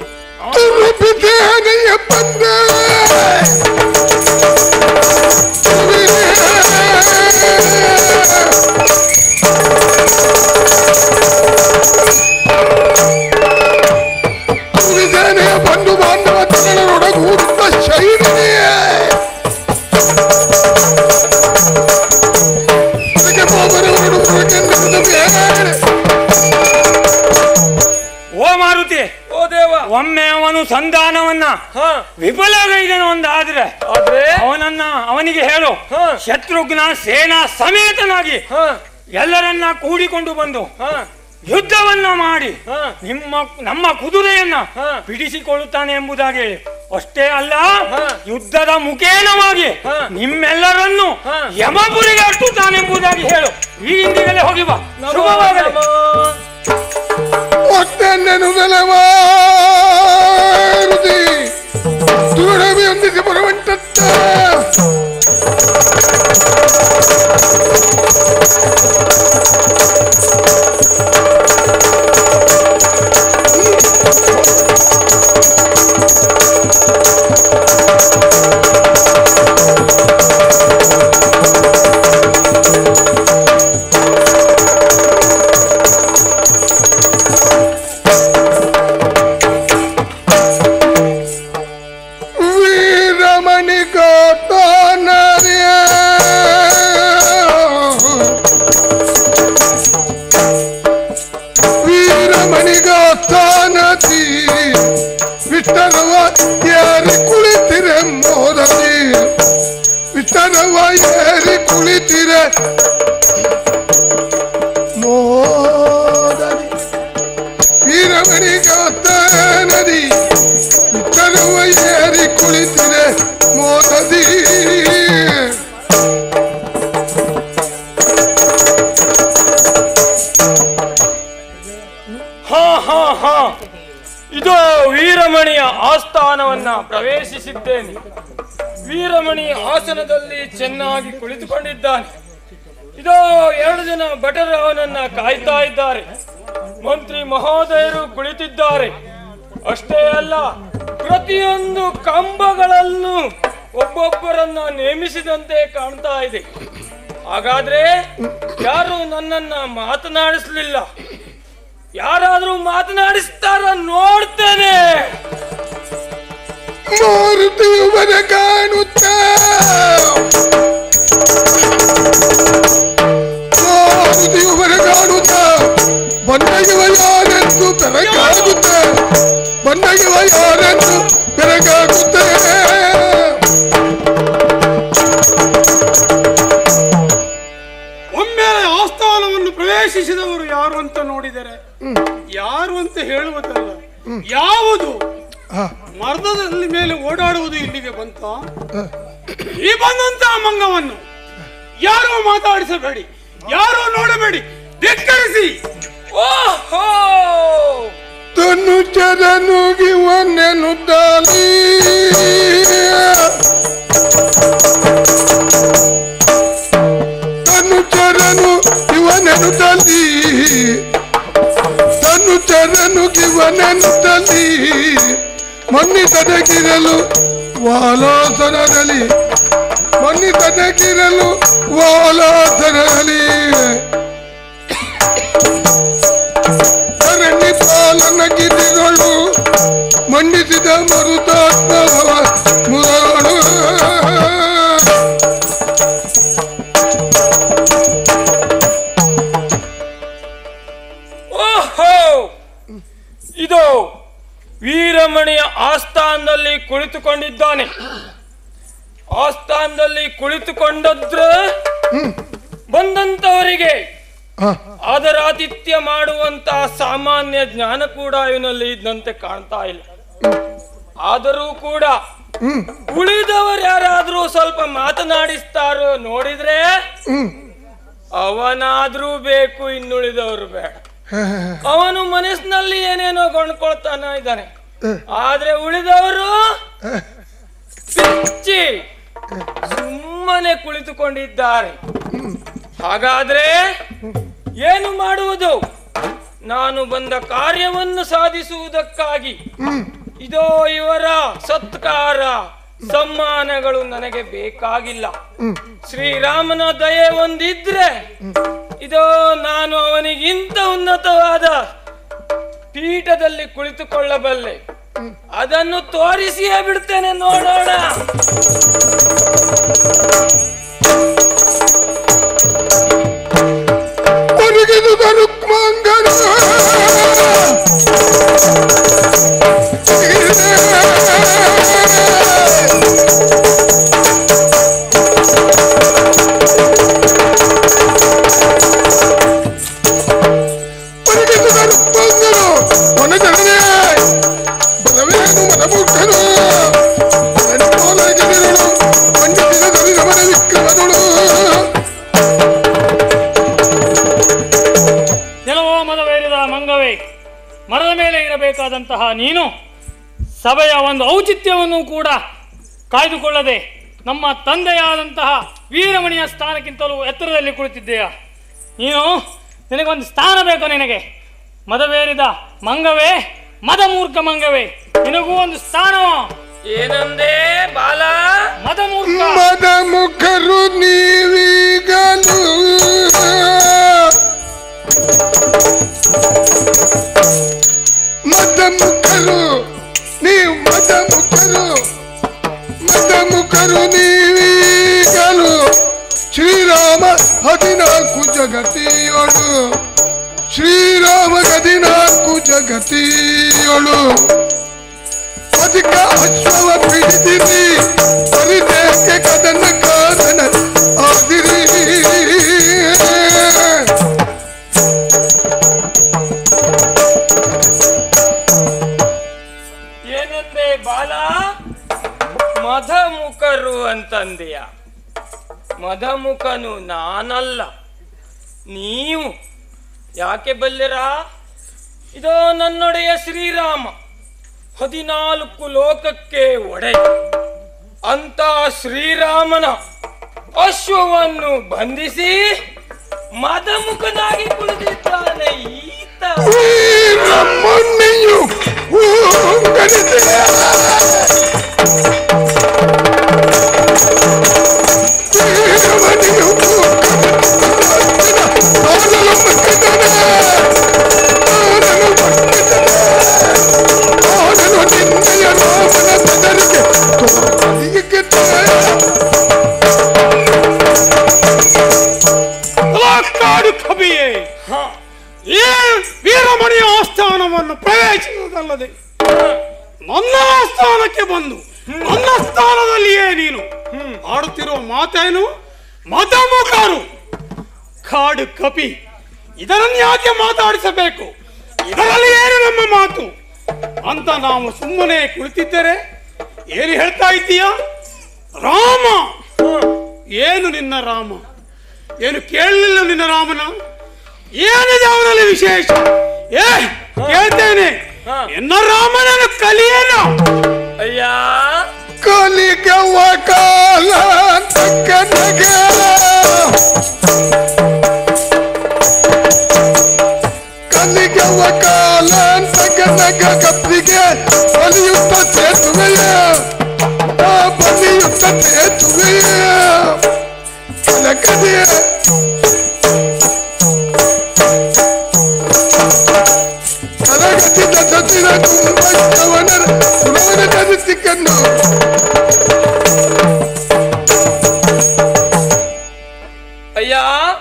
ಬಂಧು ಬಾಂಧವ ತನ್ನೊಡಗೂಡುತ್ತ ಶೈಲಿಯೇ ಓ ಮಾರುತಿ, ಓ ದೇವ, ಒಮ್ಮೆ ಅವನು ಸಂಧಾನವನ್ನ ವಿಫಲಗೈದನು ಒಂದಾದ್ರೆ ಅವನಿಗೆ ಹೇಳು, ಶತ್ರುಘ್ನ ಸೇನಾ ಸಮೇತನಾಗಿ ಎಲ್ಲರನ್ನ ಕೂಡಿಕೊಂಡು ಬಂದು ಯುದ್ಧವನ್ನ ಮಾಡಿ ನಮ್ಮ ಕುದುರೆಯನ್ನ ಬಿಡಿಸಿಕೊಳ್ಳುತ್ತಾನೆ ಎಂಬುದಾಗಿ ಹೇಳಿ. ಅಷ್ಟೇ ಅಲ್ಲ, ಯುದ್ಧದ ಮುಖೇನವಾಗಿ ನಿಮ್ಮೆಲ್ಲರನ್ನು ಯಮಪುರಿಗೆ ಅಟ್ಟುತ್ತಾನೆಂಬುದಾಗಿ ಹೇಳು. ಈಗಿಂದಲೇ ಹೋಗಿ ಬಾ. ಶುಭವಾಗಲಿ. ದೂರವಿಯೊಂದಿಗೆ ಬರುವಂತ ಪ್ರವೇಶಿಸಿದ್ದೇನೆ. ವೀರಮಣಿ ಆಸನದಲ್ಲಿ ಚೆನ್ನಾಗಿ ಕುಳಿತುಕೊಂಡಿದ್ದಾನೆ. ಇದೋ 2 ಜನ ಭಟರು ಅವನನ್ನ ಕಾಯ್ತಾ ಇದ್ದಾರೆ. ಮಂತ್ರಿ ಮಹೋದಯರು ಕುಳಿತಿದ್ದಾರೆ. ಅಷ್ಟೇ ಅಲ್ಲ, ಪ್ರತಿಯೊಂದು ಕಂಬಗಳಲ್ಲೂ ಒಬ್ಬೊಬ್ಬರನ್ನ ನೇಮಿಸಿದಂತೆ ಕಾಣ್ತಾ ಇದೆ. ಹಾಗಾದ್ರೆ ಯಾರು ನನ್ನನ್ನ ಮಾತನಾಡಿಸ್ಲಿಲ್ಲ, ಯಾರಾದ್ರೂ ಮಾತನಾಡಿಸ್ತಾರ ನೋಡ್ತೇನೆ. ಮಾರುತಿಯುವನ ಕಾಣುತ್ತ ಬಂದಗಿವ ಯಾರೆಂದು ಬೆರಗಾಗುತ್ತೆ, ಬಂದಗಿವ ಯಾರೆಂದು ಬೆರಗಾಗುತ್ತೆ. ಒಮ್ಮೆ ಆಸ್ಥಾನವನ್ನು ಪ್ರವೇಶಿಸಿದವರು ಯಾರು ಅಂತ ನೋಡಿದರೆ ಯಾರು ಅಂತ ಹೇಳುವುದಲ್ಲ, ಯಾವುದು ಮರ್ದದಲ್ಲಿ ಮೇಲೆ ಓಡಾಡುವುದು ಇಲ್ಲಿಗೆ ಬಂತ. ಈ ಬಂದಂತಹ ಮಂಗವನ್ನು ಯಾರು ಮಾತಾಡಿಸಬೇಡಿ, ಯಾರು ನೋಡಬೇಡಿ, ಧಿಕ್ಕರಿಸಿ. ಓಹೋ, ತನು ಚರನುಗಿವನ್ನೆನ್ನುತ್ತಾಲಿ, ತನು ಚರನು ಇವನೆನ್ನುತ್ತಲಿ, ತನು ಚರನುಗಿವನೆನ್ನುತ್ತಲಿ, ಮನ್ನಿತನಗಿರಲು ವಾಲಾಸನದಲ್ಲಿ, ಮನ್ನಿತನಗಿರಲು ವಾಲಾಸನದಲ್ಲಿ, ಧರಣಿ ಪಾಲನಗಿರಿಗಳು ಮಂಡಿಸಿದ ಮರುತಾತ್ಮಭವ ಮುರಳು. ಓಹೋ, ಇದು ವೀರಮಣಿಯ ಆಸ್ಥಾನದಲ್ಲಿ ಕುಳಿತುಕೊಂಡಿದ್ದಾನೆ. ಆಸ್ಥಾನದಲ್ಲಿ ಕುಳಿತುಕೊಂಡದ್ರೆ ಬಂದಂತವರಿಗೆ ಆದರಾತಿಥ್ಯ ಮಾಡುವಂತಹ ಸಾಮಾನ್ಯ ಜ್ಞಾನ ಕೂಡ ಇವನಲ್ಲಿ ಇದ್ದಂತೆ ಕಾಣ್ತಾ ಇಲ್ಲ. ಆದರೂ ಕೂಡ ಉಳಿದವರು ಯಾರಾದ್ರೂ ಸ್ವಲ್ಪ ಮಾತನಾಡಿಸ್ತಾರೋ ನೋಡಿದ್ರೆ ಅವನಾದ್ರೂ ಬೇಕು, ಇನ್ನುಳಿದವರು ಬೇಡ. ಅವನು ಮನಸ್ಸಿನಲ್ಲಿ ಏನೇನೋ ಕೊಂಡ್ಕೊಳ್ತಾನ ಇದ್ದಾನೆ, ಆದ್ರೆ ಉಳಿದವರು ಪಿಚ್ಚಿ ಸುಮ್ಮನೆ ಕುಳಿತುಕೊಂಡಿದ್ದಾರೆ. ಹಾಗಾದ್ರೆ ಏನು ಮಾಡುವುದು? ನಾನು ಬಂದ ಕಾರ್ಯವನ್ನು ಸಾಧಿಸುವುದಕ್ಕಾಗಿ ಇದೋ ಇವರ ಸತ್ಕಾರ ಸಮ್ಮಾನಗಳು ನನಗೆ ಬೇಕಾಗಿಲ್ಲ. ಶ್ರೀರಾಮನ ದಯೆ ಒಂದಿದ್ರೆ ಇದೋ ನಾನು ಅವನಿಗಿಂತ ಉನ್ನತವಾದ ಪೀಠದಲ್ಲಿ ಕುಳಿತುಕೊಳ್ಳಬಲ್ಲೆ. ಅದನ್ನು ತೋರಿಸಿಯೇ ಬಿಡ್ತೇನೆ, ನೋಡೋಣ. ಮರದ ಮೇಲೆ ಇರಬೇಕಾದಂತಹ ನೀನು ಸಭೆಯ ಒಂದು ಔಚಿತ್ಯವನ್ನು ಕೂಡ ಕಾಯ್ದುಕೊಳ್ಳದೆ ನಮ್ಮ ತಂದೆಯಾದಂತಹ ವೀರಮಣಿಯ ಸ್ಥಾನಕ್ಕಿಂತಲೂ ಎತ್ತರದಲ್ಲಿ ಕುಳಿತಿದ್ದೀಯ. ನೀನು ನಿನಗೊಂದು ಸ್ಥಾನ ಬೇಕು. ನಿನಗೆ ಮದವೇರಿದ ಮಂಗವೇ, ಮದಮೂರ್ಖ ಮಂಗವೇ, ನಿನಗೂ ಒಂದು ಸ್ಥಾನ. ಏನಂದೆ ಬಾಲ? ಮದಮೂರ್ಖ. ಮದಮುಖರು ನೀವೀಗಲು ಮದಮುಖರು, ನೀವು ಮದಮುಖರು, ಮದಮುಖರು ನೀವೀಗಲು ಶ್ರೀರಾಮ 14 ಜಗತಿಯೋಳು, ಶ್ರೀರಾಮ 14 ಜಗತಿಯೋಳು ಅಧಿಕ ಅಶ್ವವ ಪಿಡಿದಿರಿ ಪರಿದೇಶಕ್ಕೆ ಕದನ ಕಾದನ ಆದಿರಿ. ಏನಂದ್ರೆ ಬಾಲ? ಮದಮುಖರು ಅಂತಂದೆಯ? ಮದಮುಖನು ನಾನಲ್ಲ, ನೀವು. ಯಾಕೆ ಬಲ್ಲಿರಾ? ಇದೋ ನನ್ನೊಡೆಯ ಶ್ರೀರಾಮ 14 ಲೋಕಕ್ಕೆ ಒಡೆಯ ಅಂತ ಶ್ರೀರಾಮನ ಅಶ್ವವನ್ನು ಬಂಧಿಸಿ ಮದಮುಖನಾಗಿ ಕುಳಿತಿದ್ದಾನೆ ಈತ. ವೀರಮಣಿಯ ಆಸ್ಥಾನವನ್ನು ಪ್ರವೇಶಿಸುವುದಲ್ಲದೆ ನನ್ನ ಆಸ್ಥಾನಕ್ಕೆ ಬಂದು ನನ್ನ ಸ್ಥಾನದಲ್ಲಿಯೇ ನೀನು ಆಡುತ್ತಿರುವ ಮಾತೇನು? ಮದಮುಖರು, ಕಾಡು ಕಪಿ, ಇದರನ್ನು ಯಾಕೆ ಮಾತಾಡಿಸಬೇಕು? ಇದರಲ್ಲಿ ಏನು ನಮ್ಮ ಮಾತು ಅಂತ ನಾವು ಸುಮ್ಮನೆ ಕುಳಿತಿದ್ದರೆ ಏನು ಹೇಳ್ತಾ ಇದ್ದೀಯ? ರಾಮ, ಏನು ನಿನ್ನ ರಾಮ? ಏನು ಕೇಳಲಿಲ್ಲ ನಿನ್ನ ರಾಮನ? ಏನಿದೆ ಅವನಲ್ಲಿ ವಿಶೇಷ? ಕೇಳ್ತೇನೆ, ಎನ್ನ ರಾಮನನ್ನು ಕಲಿಯೇನು? ಅಯ್ಯ, ಕಲಿಗವ ಕಾಲ ಕಲಿಗವ ಕಾಲ ನಗ ಕಪ್ಪಿಗೆ ಬಲಿಯುತ್ತ ಸೇತುವೆಯ ಬಲಿಯುತ್ತ ಸೇತುವೆಯ ಕಲಿಯ ಕಲಗತಿದ ಸತಿರ ಕುಂಭವನರ ಪುನವನ ಸಿಕ್ಕನ್ನು ಅಯ್ಯ,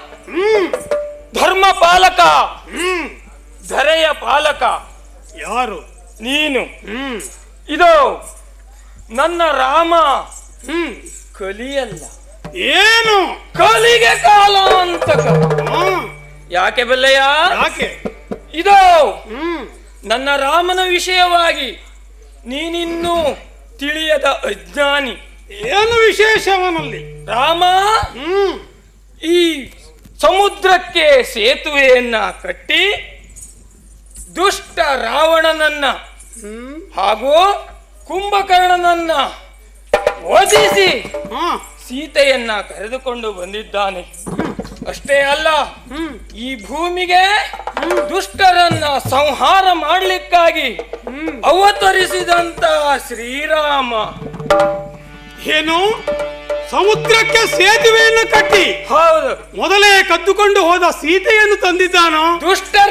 ಧರ್ಮ ಪಾಲಕ, ಧರೆಯ ಪಾಲಕ ಯಾರು? ನೀನು. ಇದು ನನ್ನ ರಾಮ ಕಲಿಯಲ್ಲ, ಏನು ಕಲಿಗೆ ಕಾಲ ಅಂತ. ಯಾಕೆ ಬಲ್ಲಯ್ಯ? ಯಾಕೆ? ಇದು ನನ್ನ ರಾಮನ ವಿಷಯವಾಗಿ ನೀನಿನ್ನೂ ತಿಳಿಯದ ಅಜ್ಞಾನಿ. ಏನು ವಿಶೇಷ ಅವನಲ್ಲಿ? ರಾಮ ಈ ಸಮುದ್ರಕ್ಕೆ ಸೇತುವೆಯನ್ನ ಕಟ್ಟಿ ದುಷ್ಟ ರಾವಣನನ್ನ ಹಾಗೂ ಕುಂಭಕರ್ಣನನ್ನ ವಧಿಸಿ ಸೀತೆಯನ್ನ ಕರೆದುಕೊಂಡು ಬಂದಿದ್ದಾನೆ. ಅಷ್ಟೇ ಅಲ್ಲ, ಈ ಭೂಮಿಗೆ ದುಷ್ಟರನ್ನ ಸಂಹಾರ ಮಾಡಲಿಕ್ಕಾಗಿ ಅವತರಿಸಿದಂತ ಶ್ರೀರಾಮ. ಏನು? ಸಮುದ್ರಕ್ಕೆ ಸೇತುವೆಯನ್ನು ಕಟ್ಟಿ ಹೌದು, ಮೊದಲೇ ಕದ್ದುಕೊಂಡು ಹೋದ ಸೀತೆಯನ್ನು ತಂದಿದ್ದಾನೋ? ದುಷ್ಟರ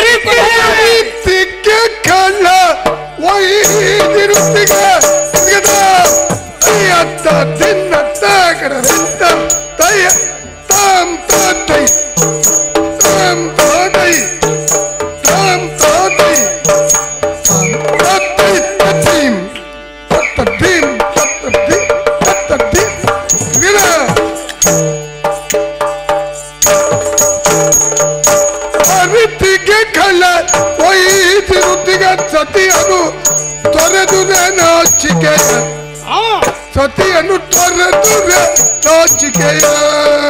ಸತಿಯನ್ನು ತೊರೆದು ನಾಚಿಕೆಯ ಸತಿಯನ್ನು ತೊರೆದು ನಾಚಿಕೆಯ